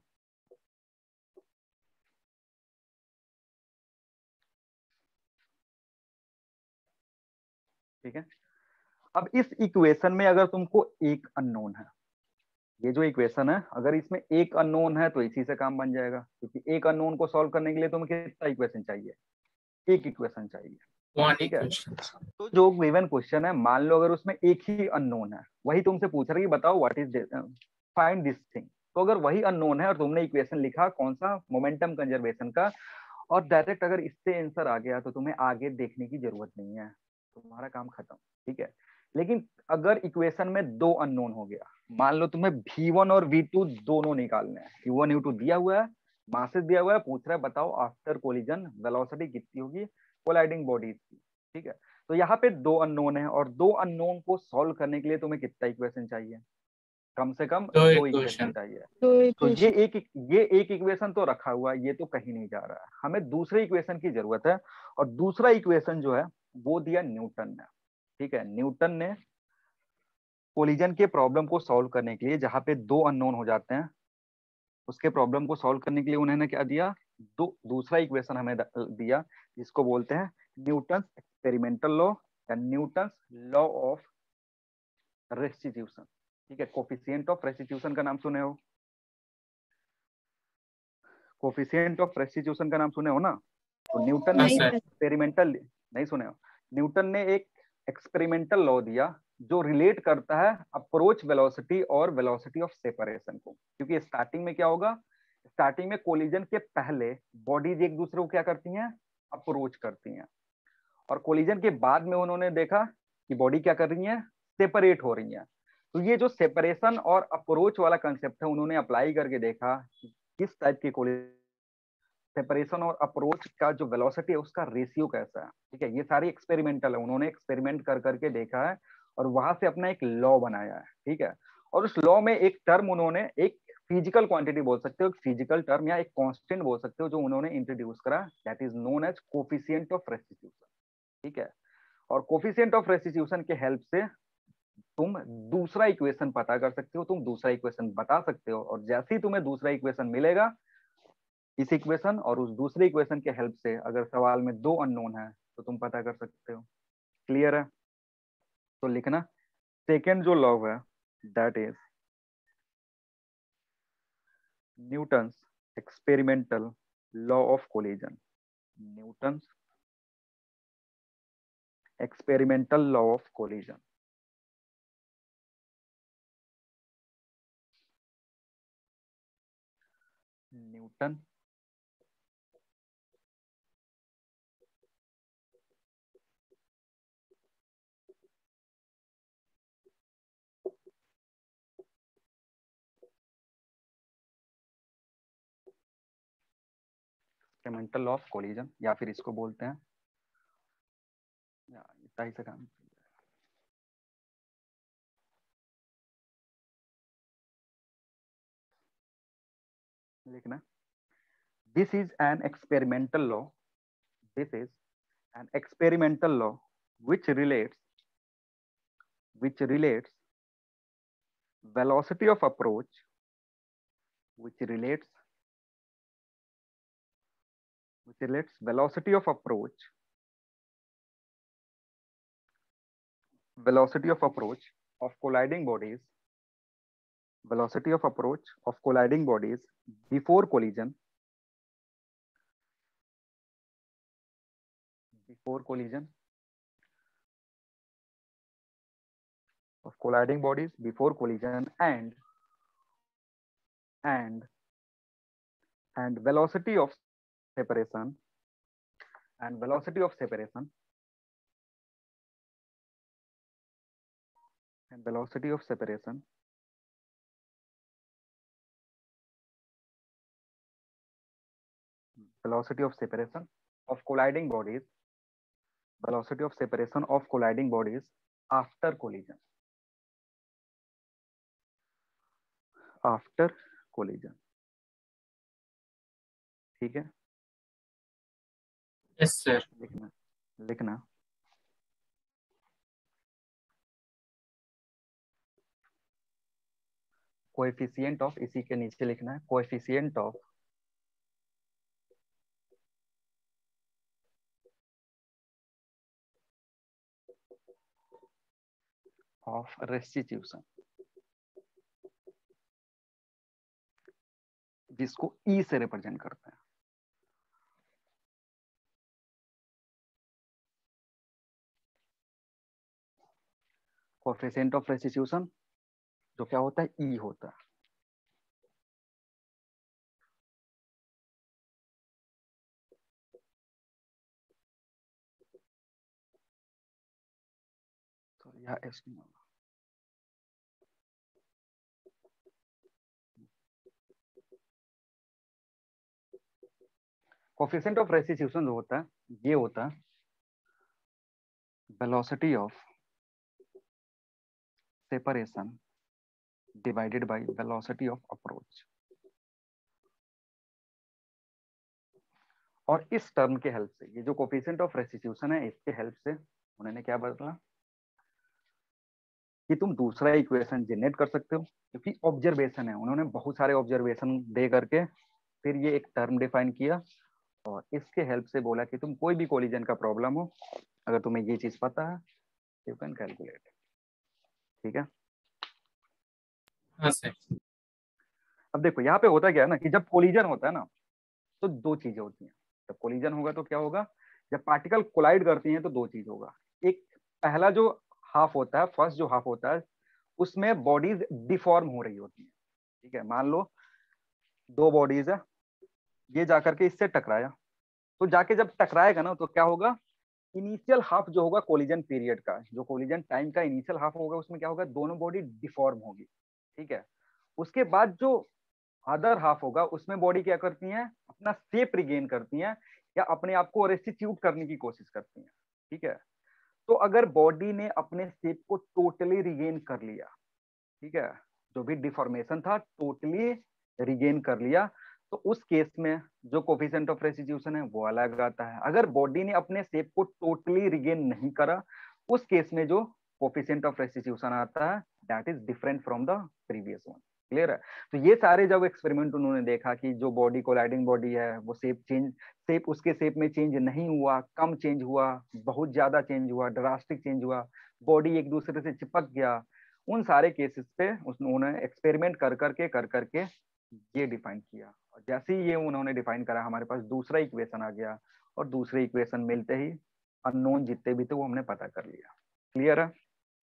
ठीक है, अब इस इक्वेशन में अगर तुमको एक अननोन है, ये जो इक्वेशन है अगर इसमें एक अननोन है तो इसी से काम बन जाएगा, क्योंकि एक अननोन को सॉल्व करने के लिए तुम्हें कितना इक्वेशन चाहिए? एक इक्वेशन चाहिए. One ठीक है, equation. तो जो गिवन क्वेश्चन है, मान लो अगर उसमें एक ही अननोन है, वही तुमसे पूछ रहा है कि बताओ what is find this thing. तो अगर वही अननोन है और तुमने इक्वेशन लिखा कौन सा? मोमेंटम कंजर्वेशन का, और डायरेक्ट अगर इससे आंसर आ गया तो तुम्हें आगे देखने की जरूरत नहीं है, तुम्हारा काम खत्म, ठीक है। लेकिन अगर इक्वेशन में दो अननोन हो गया, मान लो तुम्हें वी वन और वी टू दोनों निकालने हैं, यू वन यू टू दिया हुआ है, मासेस दिया हुआ है, पूछ रहा है बताओ आफ्टर कोलिजन वेलोसिटी कितनी होगी कोलाइडिंग बॉडीज की, ठीक है। तो यहाँ पे दो अननोन है और दो अननोन को सॉल्व करने के लिए तुम्हें कितना इक्वेशन चाहिए, कम से कम दो दो इक्वेशन इक्वेशन चाहिए। तो तो ये इक्वेशन एक ये एक इक्वेशन तो रखा हुआ है, ये तो कहीं नहीं जा रहा है, हमें दूसरे इक्वेशन की जरूरत है। और दूसरा इक्वेशन जो है वो दिया न्यूटन ने, ठीक है। न्यूटन ने कोलिजन के प्रॉब्लम को सॉल्व करने के लिए, जहां पे दो अननोन हो जाते हैं, उसके प्रॉब्लम को सॉल्व करने के लिए उन्होंने क्या दिया, दो दूसरा इक्वेशन हमें दिया जिसको बोलते हैं न्यूटन एक्सपेरिमेंटल लॉ या न्यूटन लॉ ऑफ रेस्टिट्यूशन, ठीक है। कोफिशिएंट ऑफ रेस्टिट्यूशन का नाम सुने हो, कोफिशिएंट ऑफ रेस्टिट्यूशन का नाम सुने हो ना। तो न्यूटन ने हाँ नहीं सर। सर एक्सपेरिमेंटल, नहीं सुने हो, न्यूटन ने एक एक्सपेरिमेंटल लॉ दिया जो रिलेट करता है अप्रोच वेलोसिटी और वेलोसिटी ऑफ सेपरेशन को। क्योंकि स्टार्टिंग में क्या होगा, स्टार्टिंग में कोलिजन के पहले बॉडीज एक दूसरे को क्या करती हैं, अप्रोच करती हैं, और कोलिजन के बाद में उन्होंने देखा कि बॉडी क्या कर रही है, सेपरेट हो रही है। तो ये जो सेपरेशन और अप्रोच वाला कंसेप्ट है उन्होंने अप्लाई करके देखा कि किस टाइप के कोलिजन सेपरेशन और अप्रोच का जो वेलोसिटी है उसका रेशियो कैसा है, ठीक है। ये सारी एक्सपेरिमेंटल है, उन्होंने एक्सपेरिमेंट कर करके देखा है और वहां से अपना एक लॉ बनाया है, ठीक है। और उस लॉ में एक टर्म उन्होंने, एक फिजिकल क्वांटिटी बोल सकते हो, एक फिजिकल टर्म या एक कांस्टेंट बोल सकते हो, जो उन्होंने इंट्रोड्यूस करा, that is known as coefficient of restitution, ठीक है। और कोफिशिएंट ऑफ रेस्टिट्यूशन के हेल्प से तुम दूसरा इक्वेशन पता कर सकते हो, तुम दूसरा इक्वेशन बता सकते हो, और जैसे ही तुम्हें दूसरा इक्वेशन मिलेगा, इस इक्वेशन और उस दूसरे इक्वेशन के हेल्प से अगर सवाल में दो अननोन है तो तुम पता कर सकते हो। क्लियर है? तो लिखना सेकेंड जो लॉ है that is Newton's experimental law of collision, Newton's experimental law of collision. Newton experimental law of collision, या फिर इसको बोलते हैं, इतना ही से काम लिखना। This is an experimental law, this is an experimental law which relates which relates velocity of approach which relates which relates velocity of approach velocity of approach of colliding bodies velocity of approach of colliding bodies before collision before collision of colliding bodies before collision and and and velocity of separation and velocity of separation and velocity of separation velocity of separation of colliding bodies velocity of separation of colliding bodies after collision after collision, ठीक है। Yes sir. लिखना लिखना coefficient of, इसी के नीचे लिखना है coefficient of of restitution, जिसको ई से रिप्रेजेंट करते हैं। कोएफिशिएंट ऑफ रेस्टिट्यूशन जो क्या होता है, ई होता है। या एस नहीं होगा। कोफिशिएंट ऑफ रेस्टिट्यूशन जो होता है ये होता है velocity of separation divided by velocity of approach. और इस टर्म के हेल्प से, ये जो कोफिशिएंट ऑफ रेस्टिट्यूशन है इसके हेल्प से उन्होंने क्या बताया कि तुम दूसरा इक्वेशन जनरेट कर सकते हो, क्योंकि ऑब्जर्वेशन है। उन्होंने बहुत सारे ऑब्जर्वेशन दे करके फिर ये एक टर्म डिफाइन किया और इसके हेल्प से बोला कि तुम कोई भी कोलिजन का प्रॉब्लम हो, अगर तुम्हें ये चीज पता है यू कैन कैलकुलेट। ठीक है, हाँ सर। अब देखो यहाँ पे होता क्या है ना कि जब कोलिजन होता है ना तो दो चीजें होती हैं। जब कोलिजन होगा तो क्या होगा, जब पार्टिकल कोलाइड करती हैं तो दो चीज होगा। एक पहला जो हाफ होता है, फर्स्ट जो हाफ होता है उसमें बॉडीज डिफॉर्म हो रही होती है। ठीक है, मान लो दो बॉडीज है, ये जाकर के इससे टकराया, तो जाके जब टकराएगा ना तो क्या होगा, इनिशियल हाफ जो होगा कोलिजन पीरियड का, जो कोलिजन टाइम का इनिशियल हाफ होगा उसमें क्या होगा, दोनों बॉडी डिफॉर्म होगी। ठीक है, उसके बाद जो अदर हाफ होगा उसमें बॉडी क्या करती है, अपना शेप रिगेन करती है या अपने आप को रेस्टिट्यूट करने की कोशिश करती है। ठीक है, तो अगर बॉडी ने अपने शेप को टोटली रिगेन कर लिया, ठीक है, जो भी डिफॉर्मेशन था टोटली रिगेन कर लिया, तो उस केस में जो कोफिशिएंट ऑफ रेस्टिट्यूशन है वो अलग आता है। अगर बॉडी ने अपने शेप को टोटली रिगेन नहीं करा, उस केस में जो कोफिशिएंट ऑफ रेस्टिट्यूशन आता है that is different from the previous one. Clear है? तो ये सारे जब एक्सपेरिमेंट उन्होंने देखा कि जो बॉडी कोलाइडिंग बॉडी है वो शेप चेंज शेप उसके शेप में चेंज नहीं हुआ, कम चेंज हुआ, बहुत ज्यादा चेंज हुआ, ड्रास्टिक चेंज हुआ, बॉडी एक दूसरे से चिपक गया, उन सारे केसेस पे उन्होंने एक्सपेरिमेंट कर करके कर करके ये डिफाइन किया। और जैसे ही ये उन्होंने डिफाइन करा हमारे पास दूसरा इक्वेशन आ गया और दूसरे इक्वेशन मिलते ही अननोन जितने भी थे वो हमने पता कर लिया। क्लियर है?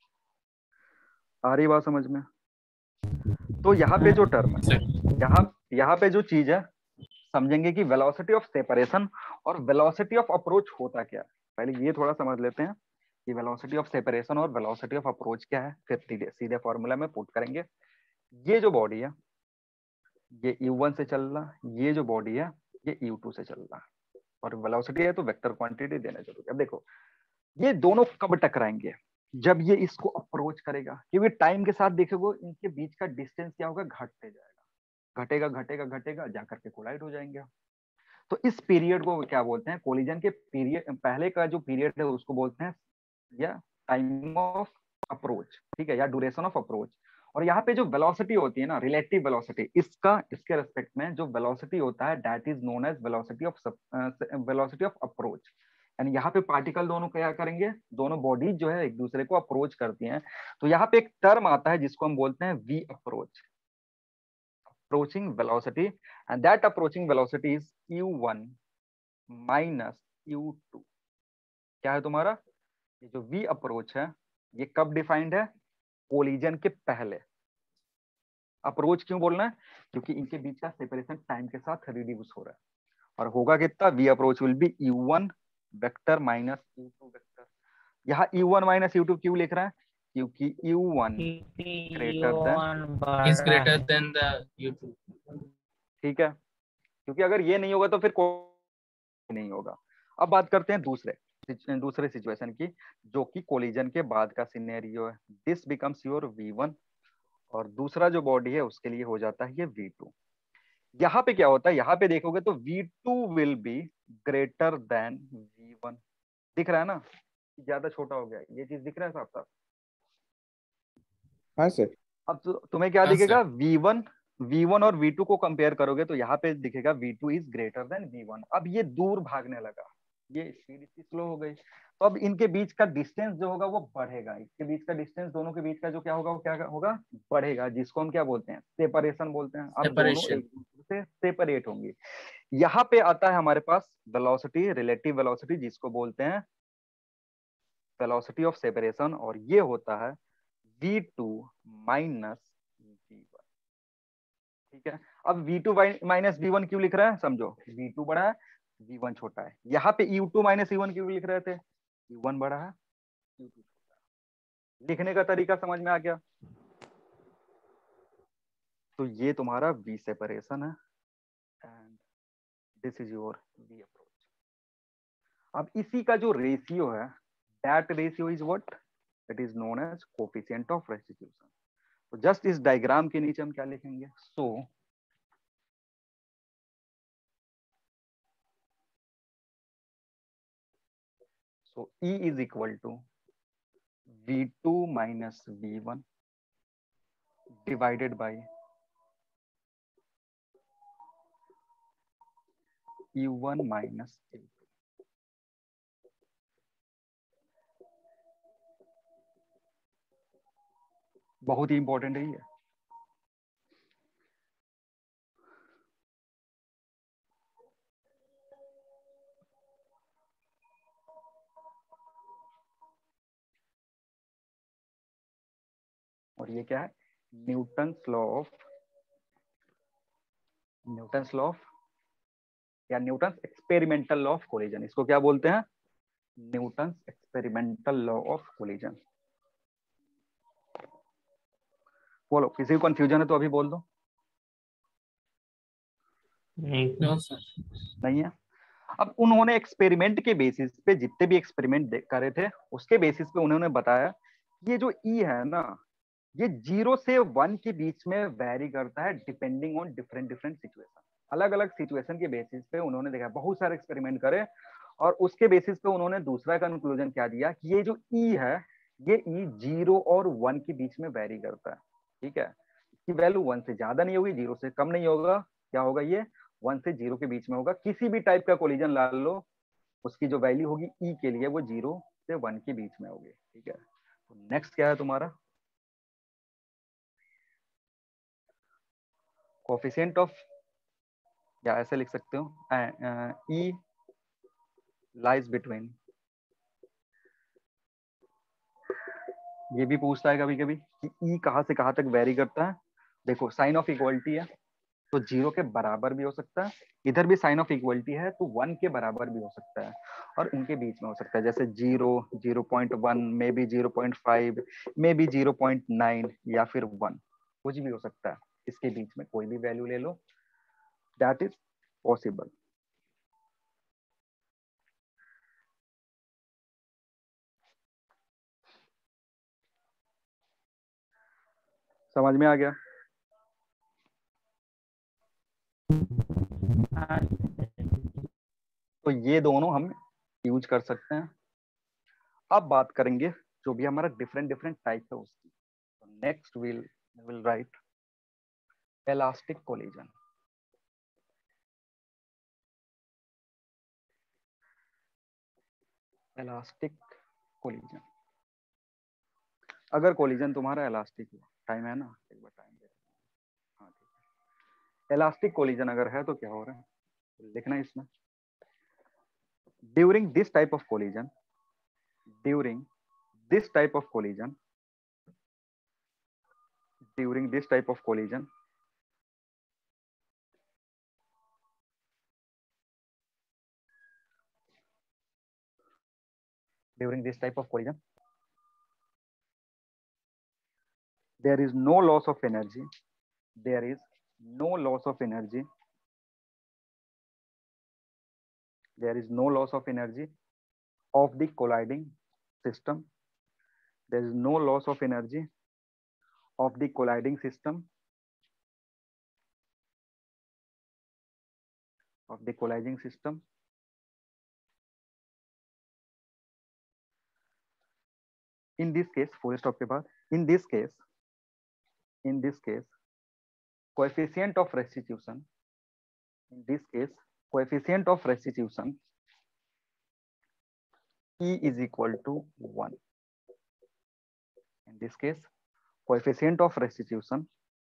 आ रही बात समझ में? तो यहाँ पे जो टर्म है, यहाँ यहाँ पे जो चीज है समझेंगे कि वेलोसिटी ऑफ सेपरेशन और वेलोसिटी ऑफ अप्रोच होता क्या है। पहले ये थोड़ा समझ लेते हैं कि वेलोसिटी ऑफ सेपरेशन और वेलोसिटी ऑफ अप्रोच क्या है, फिर सीधे सीधे फॉर्मूला में पुट करेंगे। ये जो बॉडी है ये यू वन से चल रहा, ये जो बॉडी है ये यू टू से चल रहा, और वेलोसिटी है तो वेक्टर क्वांटिटी देना जरूरी। अब देखो ये दोनों कब टकराएंगे, जब ये इसको अप्रोच करेगा, क्योंकि टाइम के साथ देखोगे इनके बीच का डिस्टेंस क्या होगा, घटते जाएगा, घटेगा घटेगा घटेगा जाकर के कोलाइड हो जाएंगे। तो इस पीरियड को क्या बोलते हैं, कोलिजन के पीरियड पहले का जो पीरियड है उसको बोलते हैं या टाइम ऑफ अप्रोच, ठीक है, या ड्यूरेशन ऑफ अप्रोच। और यहाँ पे जो वेलोसिटी होती है ना, रिलेटिव वेलोसिटी, इसका इसके रेस्पेक्ट में जो वेलोसिटी होता है that is known as velocity of velocity of approach. यानी यहाँ पे पार्टिकल दोनों क्या करेंगे, दोनों बॉडीज जो है एक दूसरे को अप्रोच करती हैं। तो यहाँ पे एक टर्म आता है जिसको हम बोलते हैं v approach, approaching velocity, and that approaching velocity is u one minus u two. क्या है तुम्हारा, ये जो v अप्रोच है ये कब डिफाइंड है, कोलिजन के पहले। अप्रोच क्यों बोलना है, क्योंकि इनके बीच का सेपरेशन टाइम के साथ रिड्यूस हो रहा है, और होगा कितना, v approach will be u one vector minus u two vector. यहाँ u one minus u two क्यों लिख रहा है, क्योंकि u one greater than is greater than the u two. ठीक है, क्योंकि अगर ये नहीं होगा तो फिर कोई नहीं होगा। अब बात करते हैं दूसरे दूसरे सिचुएशन की, जो कि कोलिजन के बाद का सिनेरियो है। This becomes your v one और दूसरा जो बॉडी है उसके लिए हो जाता है ये वी टू। यहाँ पे क्या होता है, यहाँ पे देखोगे तो v two will be greater than v one. दिख रहा है ना, ज्यादा छोटा हो गया, ये चीज दिख रहा है साफ साफ। हाँ सर। अब तो तुम्हें क्या हाँ, दिखेगा, वी वन वी वन और वी टू को कंपेयर करोगे तो यहाँ पे दिखेगा v two is greater than v one. अब ये दूर भागने लगा, ये स्पीड इसकी स्लो हो गई, तो अब इनके बीच का डिस्टेंस जो होगा वो बढ़ेगा। इसके बीच का डिस्टेंस दोनों के बीच का जो क्या होगा वो क्या होगा, बढ़ेगा, जिसको हम क्या बोलते हैं, सेपरेशन बोलते हैं। अब दोनों Separation. एक दूसरे से सेपरेट होंगे। यहाँ पे आता है हमारे पास वेलोसिटी, रिलेटिव वेलोसिटी, जिसको बोलते हैं वेलोसिटी ऑफ सेपरेशन, और ये होता है v two minus v one. ठीक है, अब v two minus v one क्यों लिख रहा है, समझो, वी टू बड़ा है वी वन छोटा है। यहाँ पे u two minus u one क्यों लिख रहे थे, यू वन बड़ा है यू टू छोटा है। लिखने का तरीका समझ में आ गया? तो ये तुम्हारा वी सेपरेशन है and this is your v approach. अब इसी का जो रेशियो है, that ratio is what? It is known as coefficient of restitution. तो जस्ट इस डायग्राम के नीचे हम क्या लिखेंगे? सो सो E is equal to V two minus V one divided by E one minus E two। बहुत ही इंपॉर्टेंट है ये। और ये क्या है? Newton's law of Newton's law of या Newton's experimental law of collision. इसको क्या बोलते हैं? Newton's experimental law of collision. बोलो, किसी को कंफ्यूजन है तो अभी बोल दो। नहीं No, sir. नहीं है? अब उन्होंने एक्सपेरिमेंट के बेसिस पे, जितने भी एक्सपेरिमेंट करे थे उसके बेसिस पे उन्होंने बताया ये जो ई है ना, ये जीरो से वन के बीच में वेरी करता है depending on different different situation. अलग अलग सिचुएशन के बेसिस पे उन्होंने देखा, बहुत सारे एक्सपेरिमेंट करे और उसके बेसिस पे उन्होंने दूसरा कंक्लूजन क्या दिया कि ये जो ई है, ये ई जीरो और वन के बीच में वेरी करता है। ठीक है, इसकी वैल्यू वन से ज्यादा नहीं होगी, जीरो से कम नहीं होगा। क्या होगा? ये वन से जीरो के बीच में होगा। किसी भी टाइप का कोलिजन ला लो, उसकी जो वैल्यू होगी ई के लिए वो जीरो से वन के बीच में होगी। ठीक है, तो नेक्स्ट क्या है तुम्हारा? कोफिशिएंट ऑफ, या ऐसे लिख सकते हो, ई लाइज बिटवीन। ये भी पूछता है कभी कभी कि ई कहाँ से कहाँ तक वेरी करता है। देखो, साइन ऑफ इक्वलिटी है तो जीरो के बराबर भी हो सकता है, इधर भी साइन ऑफ इक्वलिटी है तो वन के बराबर भी हो सकता है, और उनके बीच में हो सकता है, जैसे zero, zero point one, maybe zero point five, maybe zero point nine, या फिर वन, कुछ भी हो सकता है। इसके बीच में कोई भी वैल्यू ले लो, दैट इज पॉसिबल। समझ में आ गया? तो ये दोनों हम यूज कर सकते हैं। अब बात करेंगे जो भी हमारा डिफरेंट डिफरेंट टाइप है उसकी। तो next will will write elastic collision. Elastic collision, अगर कोलिजन तुम्हारा इलास्टिक है, टाइम है ना, एक बार टाइम दे। हाँ ठीक है, इलास्टिक कोलिजन अगर है तो क्या हो रहा है लिखना है इसमें। During this type of collision, during this type of collision, during this type of collision during this type of collision, there is no loss of energy, there is no loss of energy, there is no loss of energy of the colliding system, there is no loss of energy of the colliding system, of the colliding system, in this case full stop के बाद, in this case, in this case coefficient of restitution, in this case coefficient of restitution E is equal to one. In this case coefficient of restitution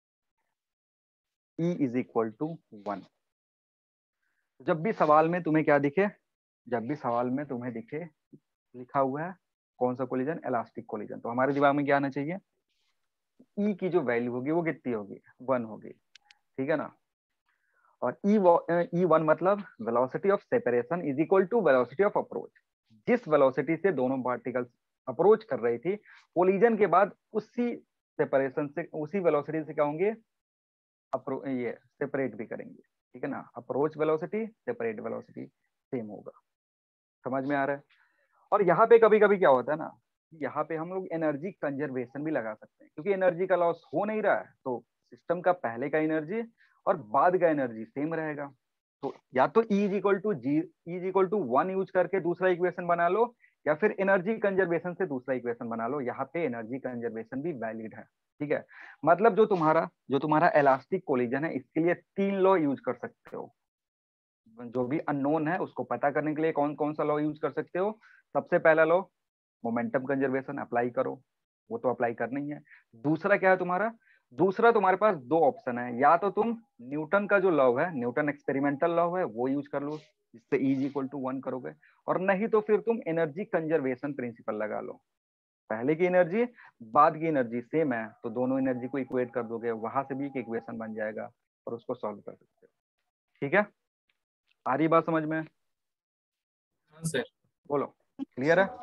E is equal to one. जब भी सवाल में तुम्हें क्या दिखे, जब भी सवाल में तुम्हें दिखे लिखा हुआ है कौन सा कोलिजन, इलास्टिक कोलिजन, तो हमारे दिमाग में क्या आना चाहिए? ई की जो वैल्यू होगी वो कितनी होगी? वन होगी। ठीक है ना? और ई ई वन मतलब velocity of separation is equal to velocity of approach. जिस वेलोसिटी से दोनों पार्टिकल्स अप्रोच कर रही थी, कोलिजन के बाद उसी सेपरेशन से, उसी वेलोसिटी से क्या होंगे, अप्रो ये सेपरेट भी करेंगे, ठीक है ना। Approach velocity, separate velocity same होगा। समझ में आ रहा है। और यहाँ पे कभी कभी क्या होता है ना, यहाँ पे हम लोग एनर्जी कंजर्वेशन भी लगा सकते हैं, क्योंकि एनर्जी का लॉस हो नहीं रहा है, तो सिस्टम का पहले का एनर्जी और बाद का एनर्जी सेम रहेगा। तो या तो E is equal to g is equal to one use करके दूसरा इक्वेशन बना लो, या फिर एनर्जी कंजर्वेशन से दूसरा इक्वेशन बना लो। यहाँ पे एनर्जी कंजर्वेशन भी वैलिड है, ठीक है। मतलब जो तुम्हारा जो तुम्हारा इलास्टिक कोलिजन है, इसके लिए तीन लॉ यूज कर सकते हो। जो भी अननोन है उसको पता करने के लिए कौन कौन सा लॉ यूज कर सकते हो। सबसे पहला लॉ मोमेंटम कंजर्वेशन, अप्लाई करो, वो तो अप्लाई करना ही है। दूसरा क्या है तुम्हारा, दूसरा तुम्हारे पास दो ऑप्शन है, या तो तुम न्यूटन का जो लॉ है, न्यूटन एक्सपेरिमेंटल लॉ है, वो यूज कर लो, जिससे E is equal to one करोगे। और नहीं तो फिर तुम एनर्जी कंजर्वेशन प्रिंसिपल लगा लो। पहले की एनर्जी बाद की एनर्जी सेम है, तो दोनों एनर्जी को इक्वेट कर दोगे, वहां से भी एक इक्वेशन बन जाएगा और उसको सॉल्व कर सकते हो। ठीक है, आ रही बात समझ में? हाँ सर। बोलो, क्लियर है?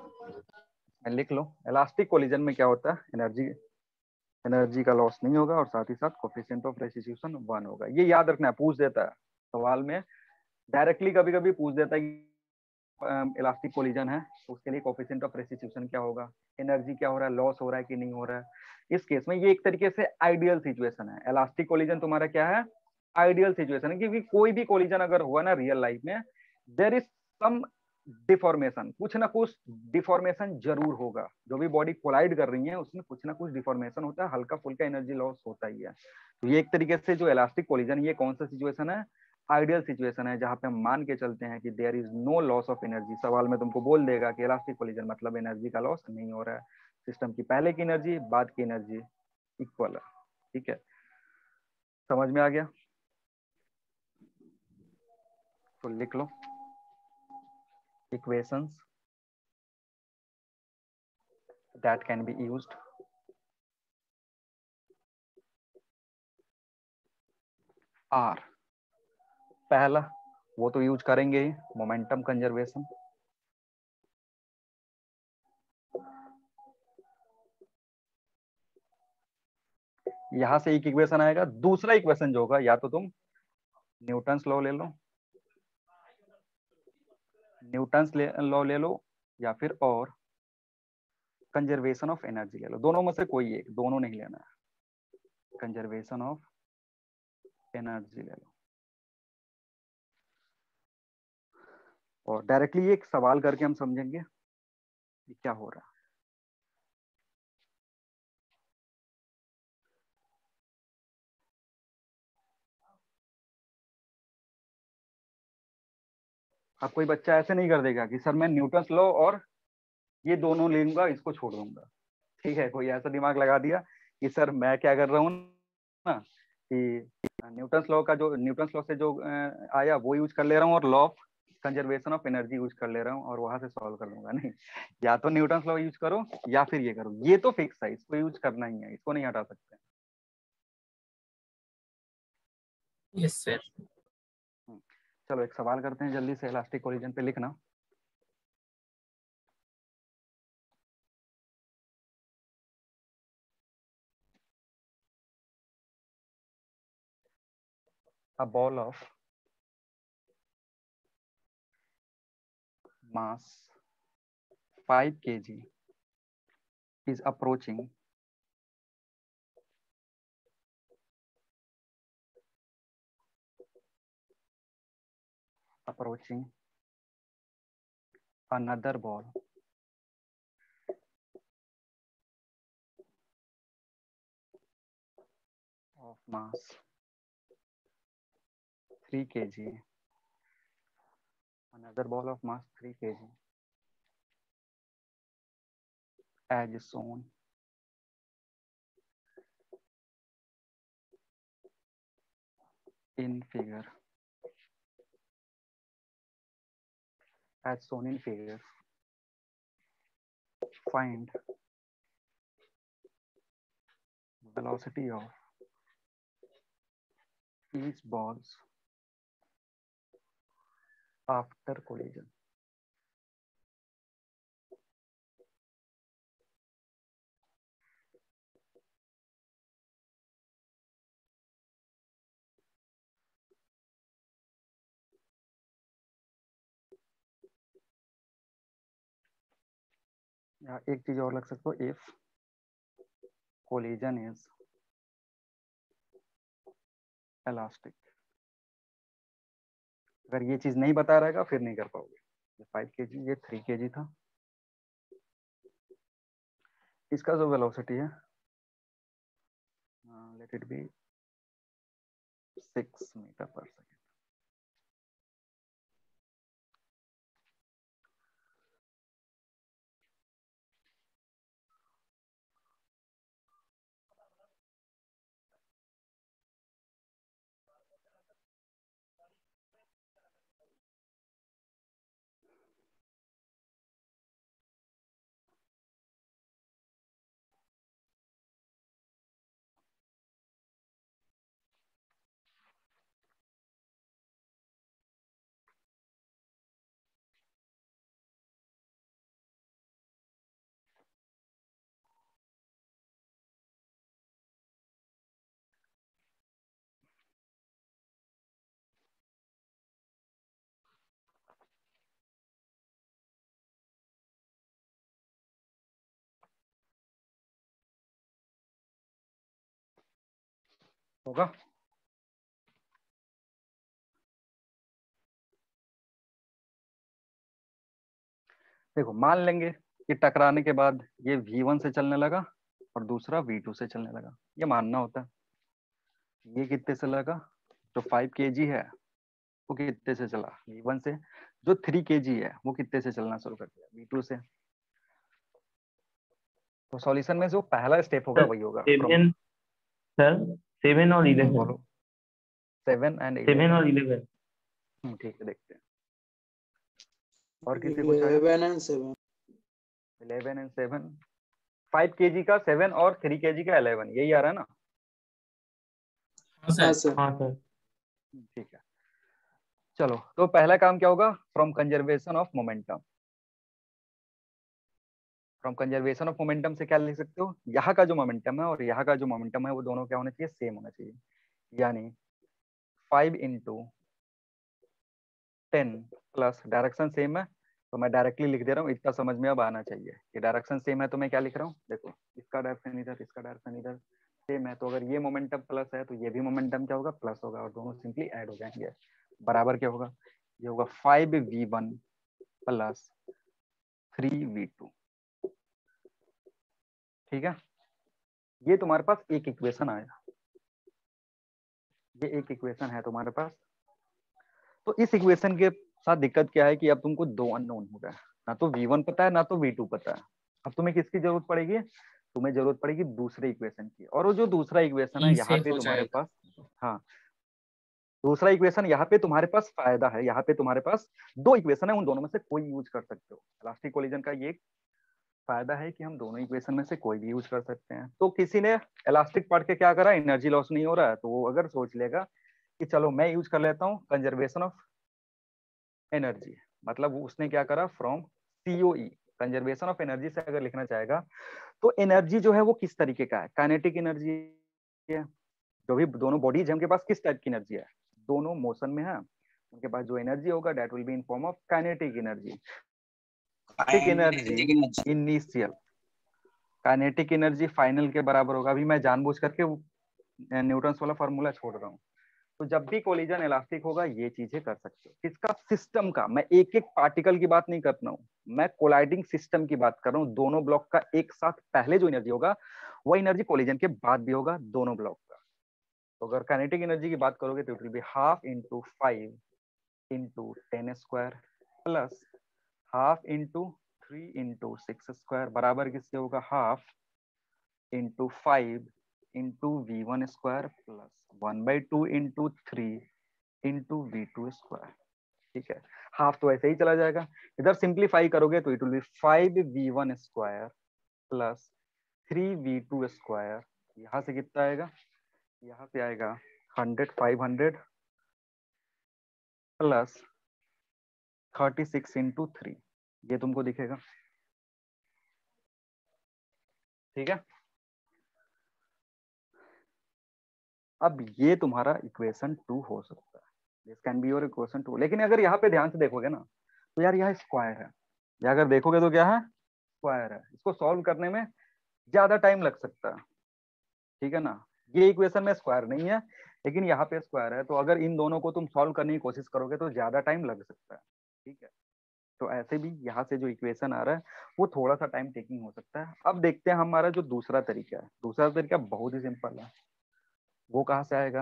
लिख लो, इलास्टिक कोलिजन में क्या होता है, एनर्जी एनर्जी का लॉस नहीं होगा और साथ ही साथ कोफिशिएंट ऑफ रेस्टिट्यूशन वन होगा। ये याद रखना है, पूछ देता है सवाल में डायरेक्टली, कभी कभी पूछ देता है कि इलास्टिक कोलिजन है तो उसके लिए कोफिशिएंट ऑफ रेस्टिट्यूशन क्या होगा, एनर्जी क्या हो रहा है, लॉस हो रहा है कि नहीं हो रहा है। इस केस में ये एक तरीके से आइडियल सिचुएशन है। इलास्टिक कोलिजन तुम्हारा क्या है, आइडियल सिचुएशन है, क्योंकि कोई भी कोलिजन अगर हुआ ना रियल लाइफ में, देयर इज सम डिफॉर्मेशन, कुछ ना कुछ डिफॉर्मेशन जरूर होगा। जो भी बॉडी कोलाइड कर रही है उसमें कुछ ना कुछ डिफॉर्मेशन होता है, हल्का फुल्का एनर्जी लॉस होता ही है। तो ये एक तरीके से जो इलास्टिक कोलिजन, ये कौन सा सिचुएशन है, आइडियल सिचुएशन है, जहां पे हम मान के चलते हैं कि there is no loss of energy. सवाल में तुमको बोल देगा कि इलास्टिक कोलिजन मतलब एनर्जी का लॉस नहीं हो रहा है, सिस्टम की पहले की एनर्जी बाद की एनर्जी इक्वल है। ठीक है, समझ में आ गया? तो लिख लो equations that can be used are, पहला वो तो यूज करेंगे ही, मोमेंटम कंजर्वेशन। यहां से एक इक्वेशन आएगा। दूसरा इक्वेशन जो होगा, या तो तुम न्यूटन्स लॉ ले लो, न्यूटन्स लॉ ले लो, या फिर और कंजर्वेशन ऑफ एनर्जी ले लो। दोनों में से कोई एक, दोनों नहीं लेना है। कंजर्वेशन ऑफ एनर्जी ले लो, और डायरेक्टली एक सवाल करके हम समझेंगे कि क्या हो रहा है। अब कोई बच्चा ऐसे नहीं कर देगा कि सर मैं न्यूटन्स लॉ और ये दोनों ले लूंगा, इसको छोड़ दूंगा। ठीक है, कोई ऐसा दिमाग लगा दिया कि सर मैं क्या कर रहा हूँ ना, कि न्यूटन्स लॉ का जो न्यूटन्स लॉ से जो आया वो यूज कर ले रहा हूँ, और law of conservation of energy use कर ले रहा हूँ, और वहां से सॉल्व कर लूंगा। नहीं, या तो न्यूटन्स लॉ यूज करो या फिर ये करो, ये तो फिक्स है, इसको यूज करना ही है, इसको नहीं हटा सकते। Yes sir. चलो एक सवाल करते हैं जल्दी से, इलास्टिक कोलिजन पे लिखना। A ball of mass five kilograms is approaching approaching another ball of mass three kilograms, another ball of mass three kilograms, as shown in figure, as shown in figure. Find velocity of each balls after collision. या एक चीज और लग सकता है, if collision is elastic. अगर ये चीज नहीं बता रहेगा फिर नहीं कर पाओगे। ये फाइव के जी, ये थ्री के जी था। इसका जो वेलोसिटी है let it be six metre per second. होगा। देखो मान लेंगे कि टकराने के बाद ये वी वन से चलने लगा और दूसरा वी टू से चलने लगा, ये मानना होता है। ये कितने से लगा, जो फाइव के जी है वो कितने से चला वी वन से, जो थ्री के जी है वो कितने से चलना शुरू कर दिया वी टू से। तो सॉल्यूशन में जो पहला स्टेप होगा वही होगा। सेवन सर, सेवन और इलेवन। बोलो। सेवन एंड सेवन और इलेवन। ठीक है, देखते हैं। और किसी को eleven and seven. Eleven and seven, five k g का सेवन और थ्री के जी का इलेवन, यही आ रहा है ना? हाँ सर। हाँ सर। ठीक है, चलो। तो पहला काम क्या होगा, from conservation of momentum. From conservation of momentum से क्या लिख सकते हो, यहाँ का जो मोमेंटम है और यहाँ का जो मोमेंटम है वो दोनों क्या होना चाहिए, सेम होना चाहिए। यानी five into ten plus, direction same है तो मैं डायरेक्टली लिख दे रहा हूँ, इतना समझ में अब आना चाहिए कि डायरेक्शन सेम है तो मैं क्या लिख रहा हूँ। देखो, इसका डायरेक्शन इधर, इसका डायरेक्शन इधर सेम है, तो अगर ये मोमेंटम प्लस है तो ये भी मोमेंटम क्या होगा, प्लस होगा, और दोनों सिंपली ऐड हो जाएंगे। बराबर क्या होगा, ये होगा five v one plus three v two. ठीक है, ये तुम्हारे पास एक इक्वेशन आया, ये एक इक्वेशन है तुम्हारे पास। तो इस इक्वेशन के साथ दिक्कत क्या है कि अब तुमको दो अननोन हो गए, ना तो वी वन पता है ना तो वी टू पता है। अब तुम्हें किसकी जरूरत पड़ेगी, तुम्हें जरूरत पड़ेगी दूसरे इक्वेशन की। और वो जो दूसरा इक्वेशन है यहाँ पे तुम्हारे पास, हाँ दूसरा इक्वेशन यहाँ पे तुम्हारे पास फायदा है, यहाँ पे तुम्हारे पास दो इक्वेशन है, उन दोनों में से कोई यूज कर सकते हो। इलास्टिक कोलिजन का ये फायदा है कि हम दोनों इक्वेशन में से कोई भी यूज कर सकते हैं। तो किसी ने इलास्टिक पढ़ के क्या करा, एनर्जी लॉस नहीं हो रहा है, तो वो अगर सोच लेगा कि चलो मैं यूज कर लेता हूँ कंजर्वेशन ऑफ एनर्जी, मतलब उसने क्या करा, from COE, conservation of energy से अगर लिखना चाहेगा तो एनर्जी जो है वो किस तरीके का है, काइनेटिक एनर्जी है। जो भी दोनों बॉडीज है उनके पास किस टाइप की एनर्जी है, दोनों मोशन में है, उनके पास जो एनर्जी होगा that will be in form of kinetic energy. Kinetic energy initial, kinetic energy final के बराबर होगा। अभी मैं जानबूझ करके न्यूटन वाला फार्मूला छोड़ रहा हूँ। तो जब भी कोलिजन इलास्टिक होगा ये चीजें कर सकते हो। किसका, सिस्टम का। मैं एक एक पार्टिकल की बात नहीं कर रहा हूँ, मैं कोलाइडिंग सिस्टम की बात कर रहा हूँ। दोनों ब्लॉक का एक साथ पहले जो एनर्जी होगा वो एनर्जी कोलिजन के बाद भी होगा दोनों ब्लॉक का। तो अगर काइनेटिक एनर्जी की बात करोगे तो it will be half into five into ten square plus half into three into six square बराबर किसके होगा, half into five into v one square plus one by two into three into v two square. ठीक है, half तो ऐसे ही चला जाएगा, इधर सिंप्लीफाई करोगे तो it will be five v one square plus three v two square. यहाँ से कितना आएगा, यहाँ से आएगा hundred, five hundred plus thirty six into three, ये तुमको दिखेगा। ठीक है, अब ये तुम्हारा इक्वेशन टू हो सकता है, this can be your equation two. लेकिन अगर यहाँ पे ध्यान से देखोगे ना तो यार यहाँ स्क्वायर है, या अगर देखोगे तो क्या है, स्क्वायर है, इसको सॉल्व करने में ज्यादा टाइम लग सकता है, ठीक है ना। ये इक्वेशन में स्क्वायर नहीं है लेकिन यहाँ पे स्क्वायर है, तो अगर इन दोनों को तुम सॉल्व करने की कोशिश करोगे तो ज्यादा टाइम लग सकता है, ठीक है। तो ऐसे भी यहाँ से जो इक्वेशन आ रहा है वो थोड़ा सा टाइम टेकिंग हो सकता है। अब देखते हैं हमारा जो दूसरा तरीका है, दूसरा तरीका बहुत ही सिंपल है, वो कहाँ से आएगा,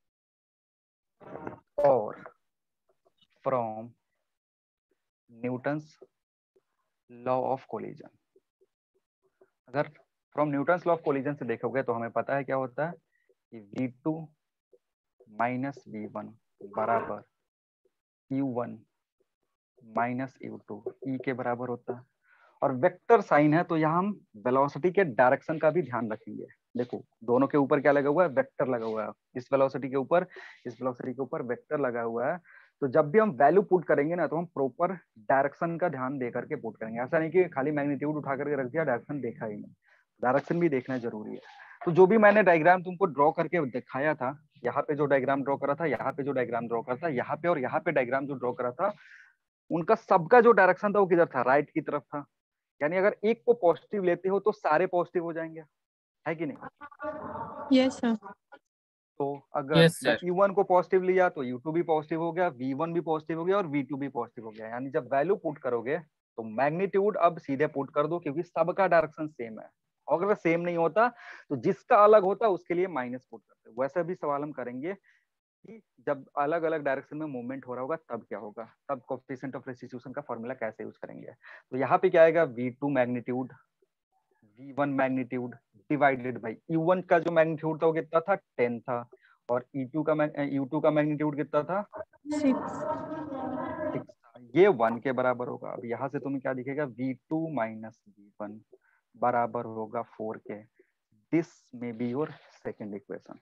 और from Newton's law of collision. अगर from Newton's law of collision से देखोगे तो हमें पता है क्या होता है कि v two minus v one बराबर u one minus u two e के बराबर होता है। और वेक्टर साइन है तो यहाँ हम वेलोसिटी के डायरेक्शन का भी ध्यान रखेंगे। देखो दोनों के ऊपर क्या लगा हुआ है, वेक्टर लगा हुआ है, इस वेलोसिटी के ऊपर इस वेलोसिटी के ऊपर वेक्टर लगा हुआ है। तो जब भी हम वैल्यू पुट करेंगे ना तो हम प्रॉपर डायरेक्शन का ध्यान दे करके पुट करेंगे। ऐसा नहीं कि खाली मैग्नीट्यूड उठा करके रख दिया, डायरेक्शन देखा ही नहीं, डायरेक्शन भी देखना जरूरी है। तो जो भी मैंने डायग्राम तुमको ड्रॉ करके दिखाया था, यहाँ पे जो डायग्राम ड्रॉ करा था, यहाँ पे जो डायग्राम ड्रॉ करा था, यहाँ पे और यहाँ पे डायग्राम जो ड्रॉ करा था, उनका सबका जो डायरेक्शन था वो किधर था, राइट की तरफ था। यानी अगर एक को पॉजिटिव लेते हो तो सारे पॉजिटिव हो जाएंगे, है कि नहीं। Yes sir. तो अगर Yes, मैं sir. यू वन को पॉजिटिव लिया तो यू टू भी पॉजिटिव हो गया, वी वन भी पॉजिटिव हो गया और वी टू भी पॉजिटिव हो गया। यानी जब वैल्यू पुट करोगे तो मैग्नीट्यूड अब सीधे पुट कर दो क्योंकि सबका डायरेक्शन सेम है। अगर सेम नहीं होता तो जिसका अलग होता उसके लिए माइनस पुट करते। वैसे भी सवाल हम करेंगे कि जब अलग अलग डायरेक्शन में मूवमेंट हो रहा होगा तब क्या होगा, तब कोएफिशिएंट ऑफ रेस्टिट्यूशन का फॉर्मूला कैसे यूज करेंगे। तो यहाँ पे क्या आएगा, v two magnitude v one magnitude divided by u one का जो मैग्नीट्यूड था वो कितना था, टेन था, और ई टू का यू टू का मैग्नीट्यूड कितना था, सिक्स। सिक्स था। ये वन के बराबर होगा। अब यहाँ से तुम्हें क्या दिखेगा, v two minus v one बराबर होगा फोर के। दिस में बी योर सेकेंड इक्वेशन।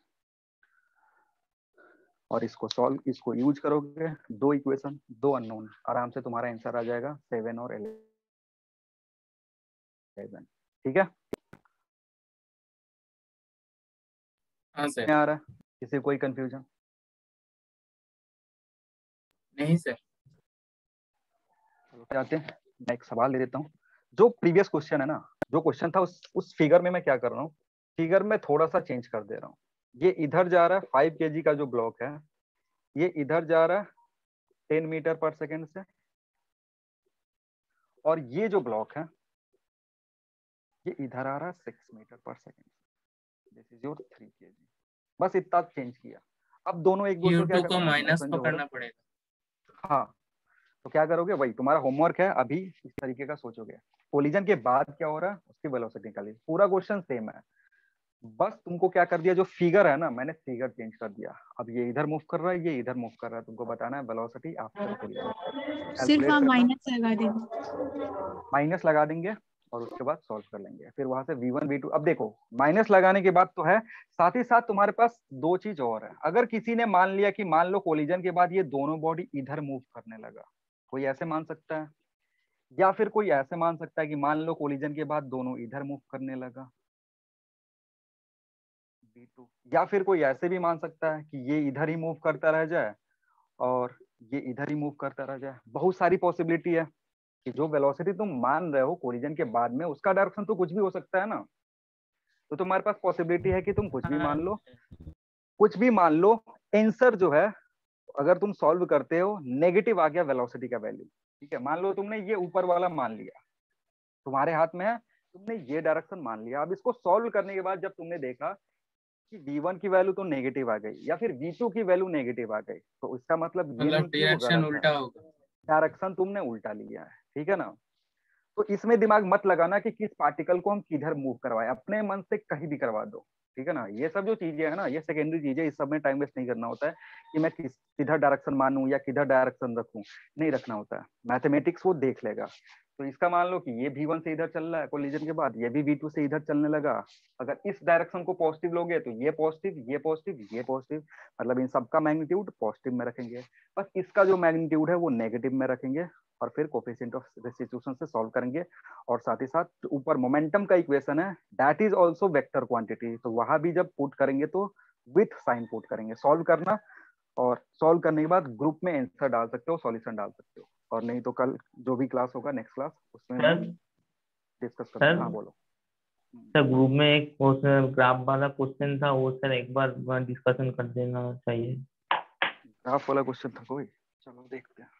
और इसको सॉल्व, इसको यूज करोगे, दो इक्वेशन दो अननोन, आराम से तुम्हारा आंसर आ जाएगा सेवन और इलेवन। ठीक है, हाँ सर। आ रहा है किसी कोई कंफ्यूजन? नहीं सर। जाते हैं, मैं एक सवाल ले देता हूँ। जो प्रीवियस क्वेश्चन है ना, जो क्वेश्चन था उस उस फिगर में मैं क्या कर रहा हूँ, फिगर में थोड़ा सा चेंज कर दे रहा हूँ। ये इधर जा रहा है फाइव केजी का जो ब्लॉक है, ये इधर जा रहा है टेन मीटर पर सेकेंड से, और ये जो ब्लॉक है ये इधर आ रहा है six metre per second. This is your three kg. बस इतना चेंज किया। अब दोनों एक दूसरे यू क्या टू कर को रहे हैं, माइनस मोशन जो हो रहा पकड़ना है। पड़ेगा। हाँ, तो क्या करोगे, वही तुम्हारा होमवर्क है, अभी इस तरीके का सोचोगे। कोलिजन के बाद क्या हो रहा है उसकी वेलोसिटी निकालिए। पूरा क्वेश्चन सेम है, बस तुमको क्या कर दिया, जो फिगर है ना मैंने फिगर चेंज कर दिया। अब ये इधर मूव कर रहा है, ये इधर मूव कर रहा है। तुमको बताना है वेलोसिटी आफ्टर कोलिजन। सिर्फ कैलकुलेट आप करना, माइनस लगा देंगे। माइनस लगा देंगे और उसके बाद सॉल्व कर लेंगे। फिर वहां से वी वन वी टू। अब देखो माइनस लगाने के बाद तो है, साथ ही साथ तुम्हारे पास दो चीज और है। अगर किसी ने मान लिया कि मान लो कोलिजन के बाद ये दोनों बॉडी इधर मूव करने लगा, कोई ऐसे मान सकता है, या फिर कोई ऐसे मान सकता है कि मान लो कोलिजन के बाद दोनों इधर मूव करने लगा, वी टू। या फिर कोई ऐसे भी मान सकता है कि ये इधर ही मूव करता रह जाए और ये इधर ही मूव करता रह जाए। बहुत सारी पॉसिबिलिटी है कि जो वेलोसिटी तुम मान रहे हो कोलिजन के बाद में, उसका डायरेक्शन तो कुछ भी हो सकता है ना। तो तुम्हारे पास पॉसिबिलिटी है कि तुम कुछ भी मान लो, कुछ भी मान लो। आंसर जो है अगर तुम सॉल्व करते हो, नेगेटिव आ गया वेलोसिटी का वैल्यू, ठीक है। मान लो तुमने ये ऊपर वाला मान लिया, तुम्हारे हाथ में है, तुमने ये डायरेक्शन मान लिया। अब इसको सॉल्व करने के बाद जब तुमने देखा कि वी वन की वैल्यू तो नेगेटिव आ गई या फिर वी टू की वैल्यू नेगेटिव आ गई, तो इसका मतलब ये मतलब नहीं कि वो डायरेक्शन गलत है, उल्टा होगा। डायरेक्शन तुमने उल्टा लिया है, ठीक है ना। तो इसमें दिमाग मत लगाना कि किस पार्टिकल को हम किधर मूव करवाएं, अपने मन से कहीं भी करवा दो, ठीक है ना। ये सब जो चीजें है ना, ये सेकेंडरी चीजें, इस सब में टाइम वेस्ट नहीं करना होता है कि मैं किस किधर डायरेक्शन मानूं या किधर डायरेक्शन रखूं, नहीं रखना होता है। मैथमेटिक्स वो देख लेगा। तो इसका मान लो कि ये वी वन से इधर चल रहा है कोलिजन के बाद, ये भी वी टू से इधर चलने लगा। अगर इस डायरेक्शन को पॉजिटिव लोगे तो ये पॉजिटिव, ये पॉजिटिव, ये पॉजिटिव, मतलब इन सबका मैग्नीट्यूड पॉजिटिव में रखेंगे। बस इसका जो मैग्नीट्यूड है वो नेगेटिव में रखेंगे और फिर कोएफिशिएंट ऑफ रेस्टिट्यूशन से सॉल्व करेंगे। और साथ ही साथ ऊपर मोमेंटम का इक्वेशन है, that is also vector quantity, तो वहां भी जब पुट करेंगे तो विथ साइन पुट करेंगे। सॉल्व करना, और सॉल्व करने के बाद ग्रुप में आंसर डाल सकते हो, सॉल्यूशन डाल सकते हो। और नहीं तो कल जो भी क्लास होगा नेक्स्ट क्लास, उसमें मैं सर डिस्कस करते हैं। सर हाँ बोलो। सर ग्रुप में एक क्वेश्चन ग्राफ वाला क्वेश्चन था, वो सर एक बार डिस्कशन कर देना चाहिए। ग्राफ वाला क्वेश्चन था कोई? चलो देखते हैं।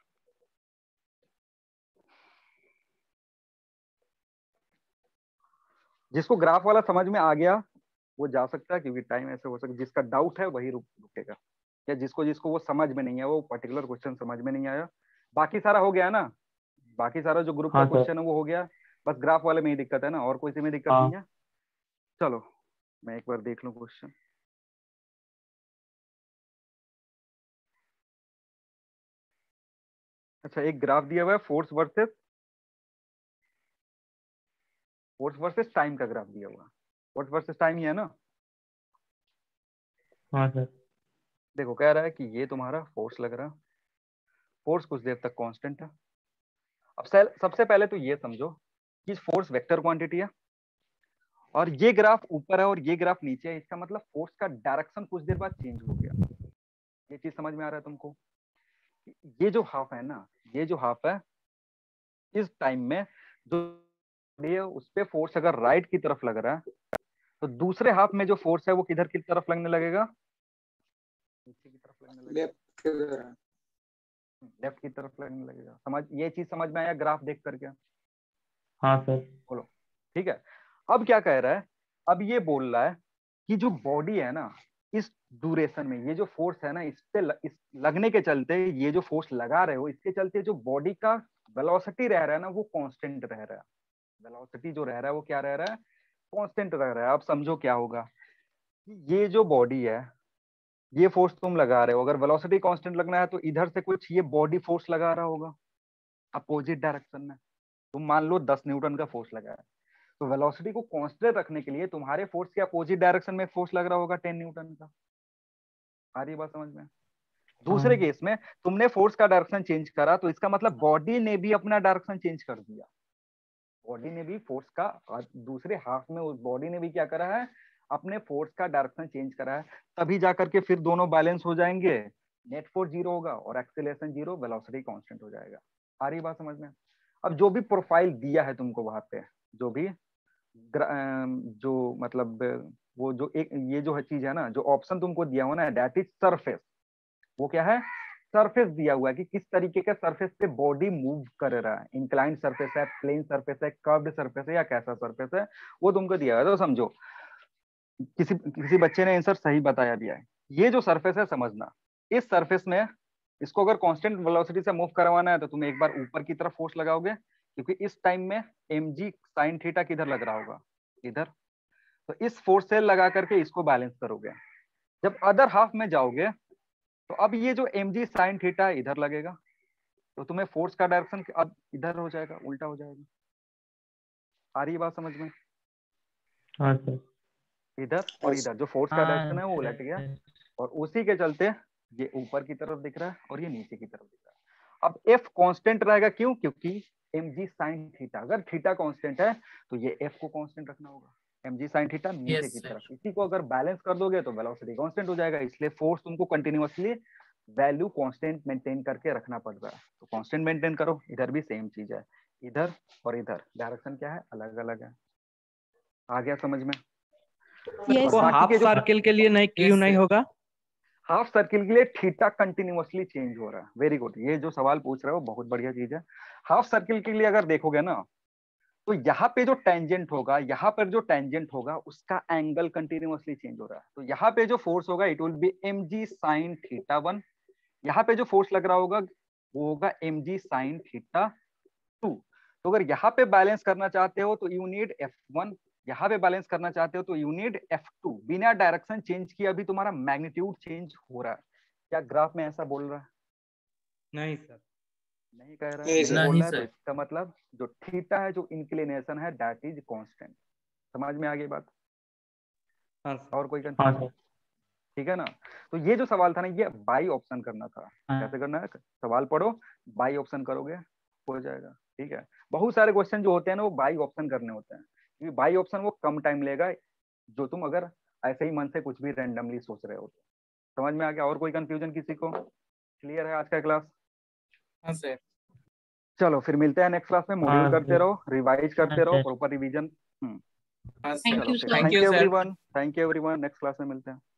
जिसको ग्राफ वाला समझ में आ गया वो जा सकता है, क्योंकि टाइम ऐसे हो सकता है, जिसका डाउट है वही रुक रुकेगा, या जिसको जिसको वो समझ में नहीं है, वो पर्टिकुलर क्वेश्चन समझ में नहीं आया, बाकी सारा हो गया ना, बाकी सारा जो ग्रुप का हाँ सर। क्वेश्चन है वो हो गया, बस ग्राफ वाले में ही दिक्कत है ना, और कोई सी में दिक्कत हाँ नहीं है। चलो मैं एक बार देख लूं क्वेश्चन। अच्छा, एक ग्राफ दिया हुआ है force versus force versus time का ग्राफ दिया हुआ है। फोर्स वर्सेस टाइम ही है ना। हाँ सर। देखो कह रहा है कि ये तुम्हारा फोर्स लग रहा है, फोर्स कुछ देर तक कांस्टेंट है। अब सेल- सबसे पहले तो ये समझो कि फोर्स वेक्टर क्वांटिटी है, और ये ग्राफ ऊपर है और ये ग्राफ नीचे है, इसका मतलब फोर्स का डायरेक्शन कुछ देर बाद चेंज हो गया। ये चीज समझ में आ रहा है तुमको? ये जो हाफ है ना, ये जो हाफ है, इस टाइम में जो ये उस पे फोर्स अगर राइट की तरफ लग रहा है, तो दूसरे हाफ में जो फोर्स है वो किधर की तरफ लगने लगेगा? नीचे की तरफ लगने लगेगा, लेफ्ट की तरफ। लेफ्ट की तरफ लगने लगेगा। समझ, ये चीज समझ में आया ग्राफ देख करके? हाँ सर। बोलो। ठीक है, अब क्या कह रहा है? अब ये बोल रहा है कि जो बॉडी है ना, इस ड्यूरेशन में ये जो फोर्स है ना, इस पे ल, इस लगने के चलते, ये जो फोर्स लगा रहे हो इसके चलते जो बॉडी का वेलोसिटी रह रहा है ना, वो कांस्टेंट रह रहा है। वेलोसिटी जो रह रहा है वो क्या रह रहा है? कांस्टेंट रह रहा है। अब समझो क्या होगा कि ये जो बॉडी है, ये फोर्स तुम लगा रहे हो, अगर वेलोसिटी कांस्टेंट लगना है तो इधर से कुछ ये बॉडी फोर्स लगा रहा होगा अपोजिट डायरेक्शन में। तुम मान लो दस न्यूटन का फोर्स लगा है, तो वेलोसिटी को कांस्टेंट रखने के लिए तुम्हारे फोर्स के अपोजिट डायरेक्शन में फोर्स लग रहा होगा टेन न्यूटन का। आ रही बात समझ में? दूसरे हाँ केस में तुमने फोर्स का डायरेक्शन चेंज करा, तो इसका मतलब बॉडी ने भी अपना डायरेक्शन चेंज कर दिया। बॉडी ने भी फोर्स का दूसरे हाफ में उस बॉडी ने भी क्या करा है? अपने फोर्स का डायरेक्शन चेंज करा है। तभी जाकर के फिर दोनों बैलेंस हो जाएंगे, नेट फोर्स जीरो होगा और एक्सेलरेशन जीरो, वेलोसिटी कांस्टेंट हो जाएगा। आ रही बात समझ में? अब जो भी प्रोफाइल दिया है तुमको वहां पे, जो भी जो मतलब वो जो एक ये जो है चीज है ना, जो ऑप्शन तुमको दिया हुआ ना, दैट इज सरफेस। वो क्या है? सरफेस दिया हुआ है कि किस तरीके का सरफेस पे बॉडी मूव कर रहा है। इंक्लाइंड सरफेस है, प्लेन सरफेस है, कर्व्ड सरफेस है, या कैसा सरफेस है, वो तुमको दिया है। तो समझो किसी किसी बच्चे ने आंसर सही बताया दिया है। ये जो सरफेस है समझना, इस सरफेस में इसको अगर कांस्टेंट वेलोसिटी से मूव करवाना है तो तुम एक बार ऊपर की तरफ फोर्स लगाओगे, क्योंकि इस टाइम में एम जी साइन थीटा किधर लग रहा होगा? इधर। तो इस फोर्स से लगा करके इसको बैलेंस करोगे। जब अदर हाफ में जाओगे तो अब ये जो एम जी साइन थीटा इधर लगेगा, तो तुम्हें फोर्स का डायरेक्शन अब इधर हो जाएगा, उल्टा हो जाएगा। आ रही बात समझ में? हाँ सर। इधर और इधर जो फोर्स का डायरेक्शन है वो उलट गया, हाँ और उसी के चलते ये ऊपर की तरफ दिख रहा है और ये नीचे की तरफ दिख रहा है। अब एफ कांस्टेंट रहेगा, क्यों? क्योंकि एम जी साइन थीटा, अगर थीटा कांस्टेंट है तो ये एफ को कांस्टेंट रखना होगा। एम जी साइन थीटा नीचे Yes, की sir. तरफ, इसी को अगर बैलेंस कर दोगे तो वेलोसिटी कांस्टेंट हो जाएगा। इसलिए फोर्स तुमको कंटिन्यूअसली वैल्यू कांस्टेंट मेंटेन करके रखना पड़ रहा है। तो कांस्टेंट मेंटेन करो। इधर भी सेम चीज है, इधर और इधर डायरेक्शन क्या है? अलग अलग है। आ गया समझ में? Yes, और वो sir. बाकी हाफ के जो सर्किल के लिए नहीं क्यों Yes, नहीं sir. होगा? हाफ सर्किल के लिए थीटा कंटिन्यूअसली चेंज हो रहा है। वेरी गुड, ये जो सवाल पूछ रहे हो बहुत बढ़िया चीज है। हाफ सर्किल के लिए अगर देखोगे ना, तो यहाँ पे जो टेंजेंट होगा, यहाँ पर जो टेंजेंट होगा उसका एंगल कंटिन्यूअसली चेंज हो रहा है। तो यहाँ पे जो फोर्स होगा it will be M ji sine theta one. यहाँ पे जो फोर्स लग रहा होगा वो होगा M G sine theta two. तो अगर यहाँ पे बैलेंस करना चाहते हो तो यू नीड एफ वन, यहाँ पे बैलेंस करना चाहते हो तो यू नीड एफ टू। बिना डायरेक्शन चेंज किए अभी तुम्हारा मैग्नीट्यूड चेंज हो रहा है। क्या ग्राफ में ऐसा बोल रहा है? नहीं सर। नहीं कह रहा है, नहीं, नहीं sir. बोल नहीं, रहा है। तो sir. इसका मतलब जो थीटा है, जो इंक्लिनेशन है, दैट इज कांस्टेंट। समझ में आ गई बात? हाँ सर। और कोई हाँ कंफ्यूजन? सर। ठीक है ना? तो ये जो सवाल था ना, ये बाई ऑप्शन करना था। कैसे करना है? सवाल पढ़ो, बाई ऑप्शन करोगे, हो जाएगा। ठीक है, बहुत सारे क्वेश्चन जो होते हैं ना वो बाई ऑप्शन करने होते हैं, क्योंकि बाई ऑप्शन वो कम टाइम लेगा, जो तुम अगर ऐसे ही मन से कुछ भी रैंडमली सोच रहे हो तो। समझ में आ गया? और कोई कंफ्यूजन किसी को? क्लियर है आज का क्लास? हाँ, sir. चलो फिर मिलते हैं नेक्स्ट क्लास में। मॉड्यूल हाँ करते सर। रहो, रिवाइज करते हाँ रहो, सर। Proper revision. हाँ Thank सर चलो you, फिर sir. Thank thank you you sir everyone, thank you everyone, next class में मिलते हैं।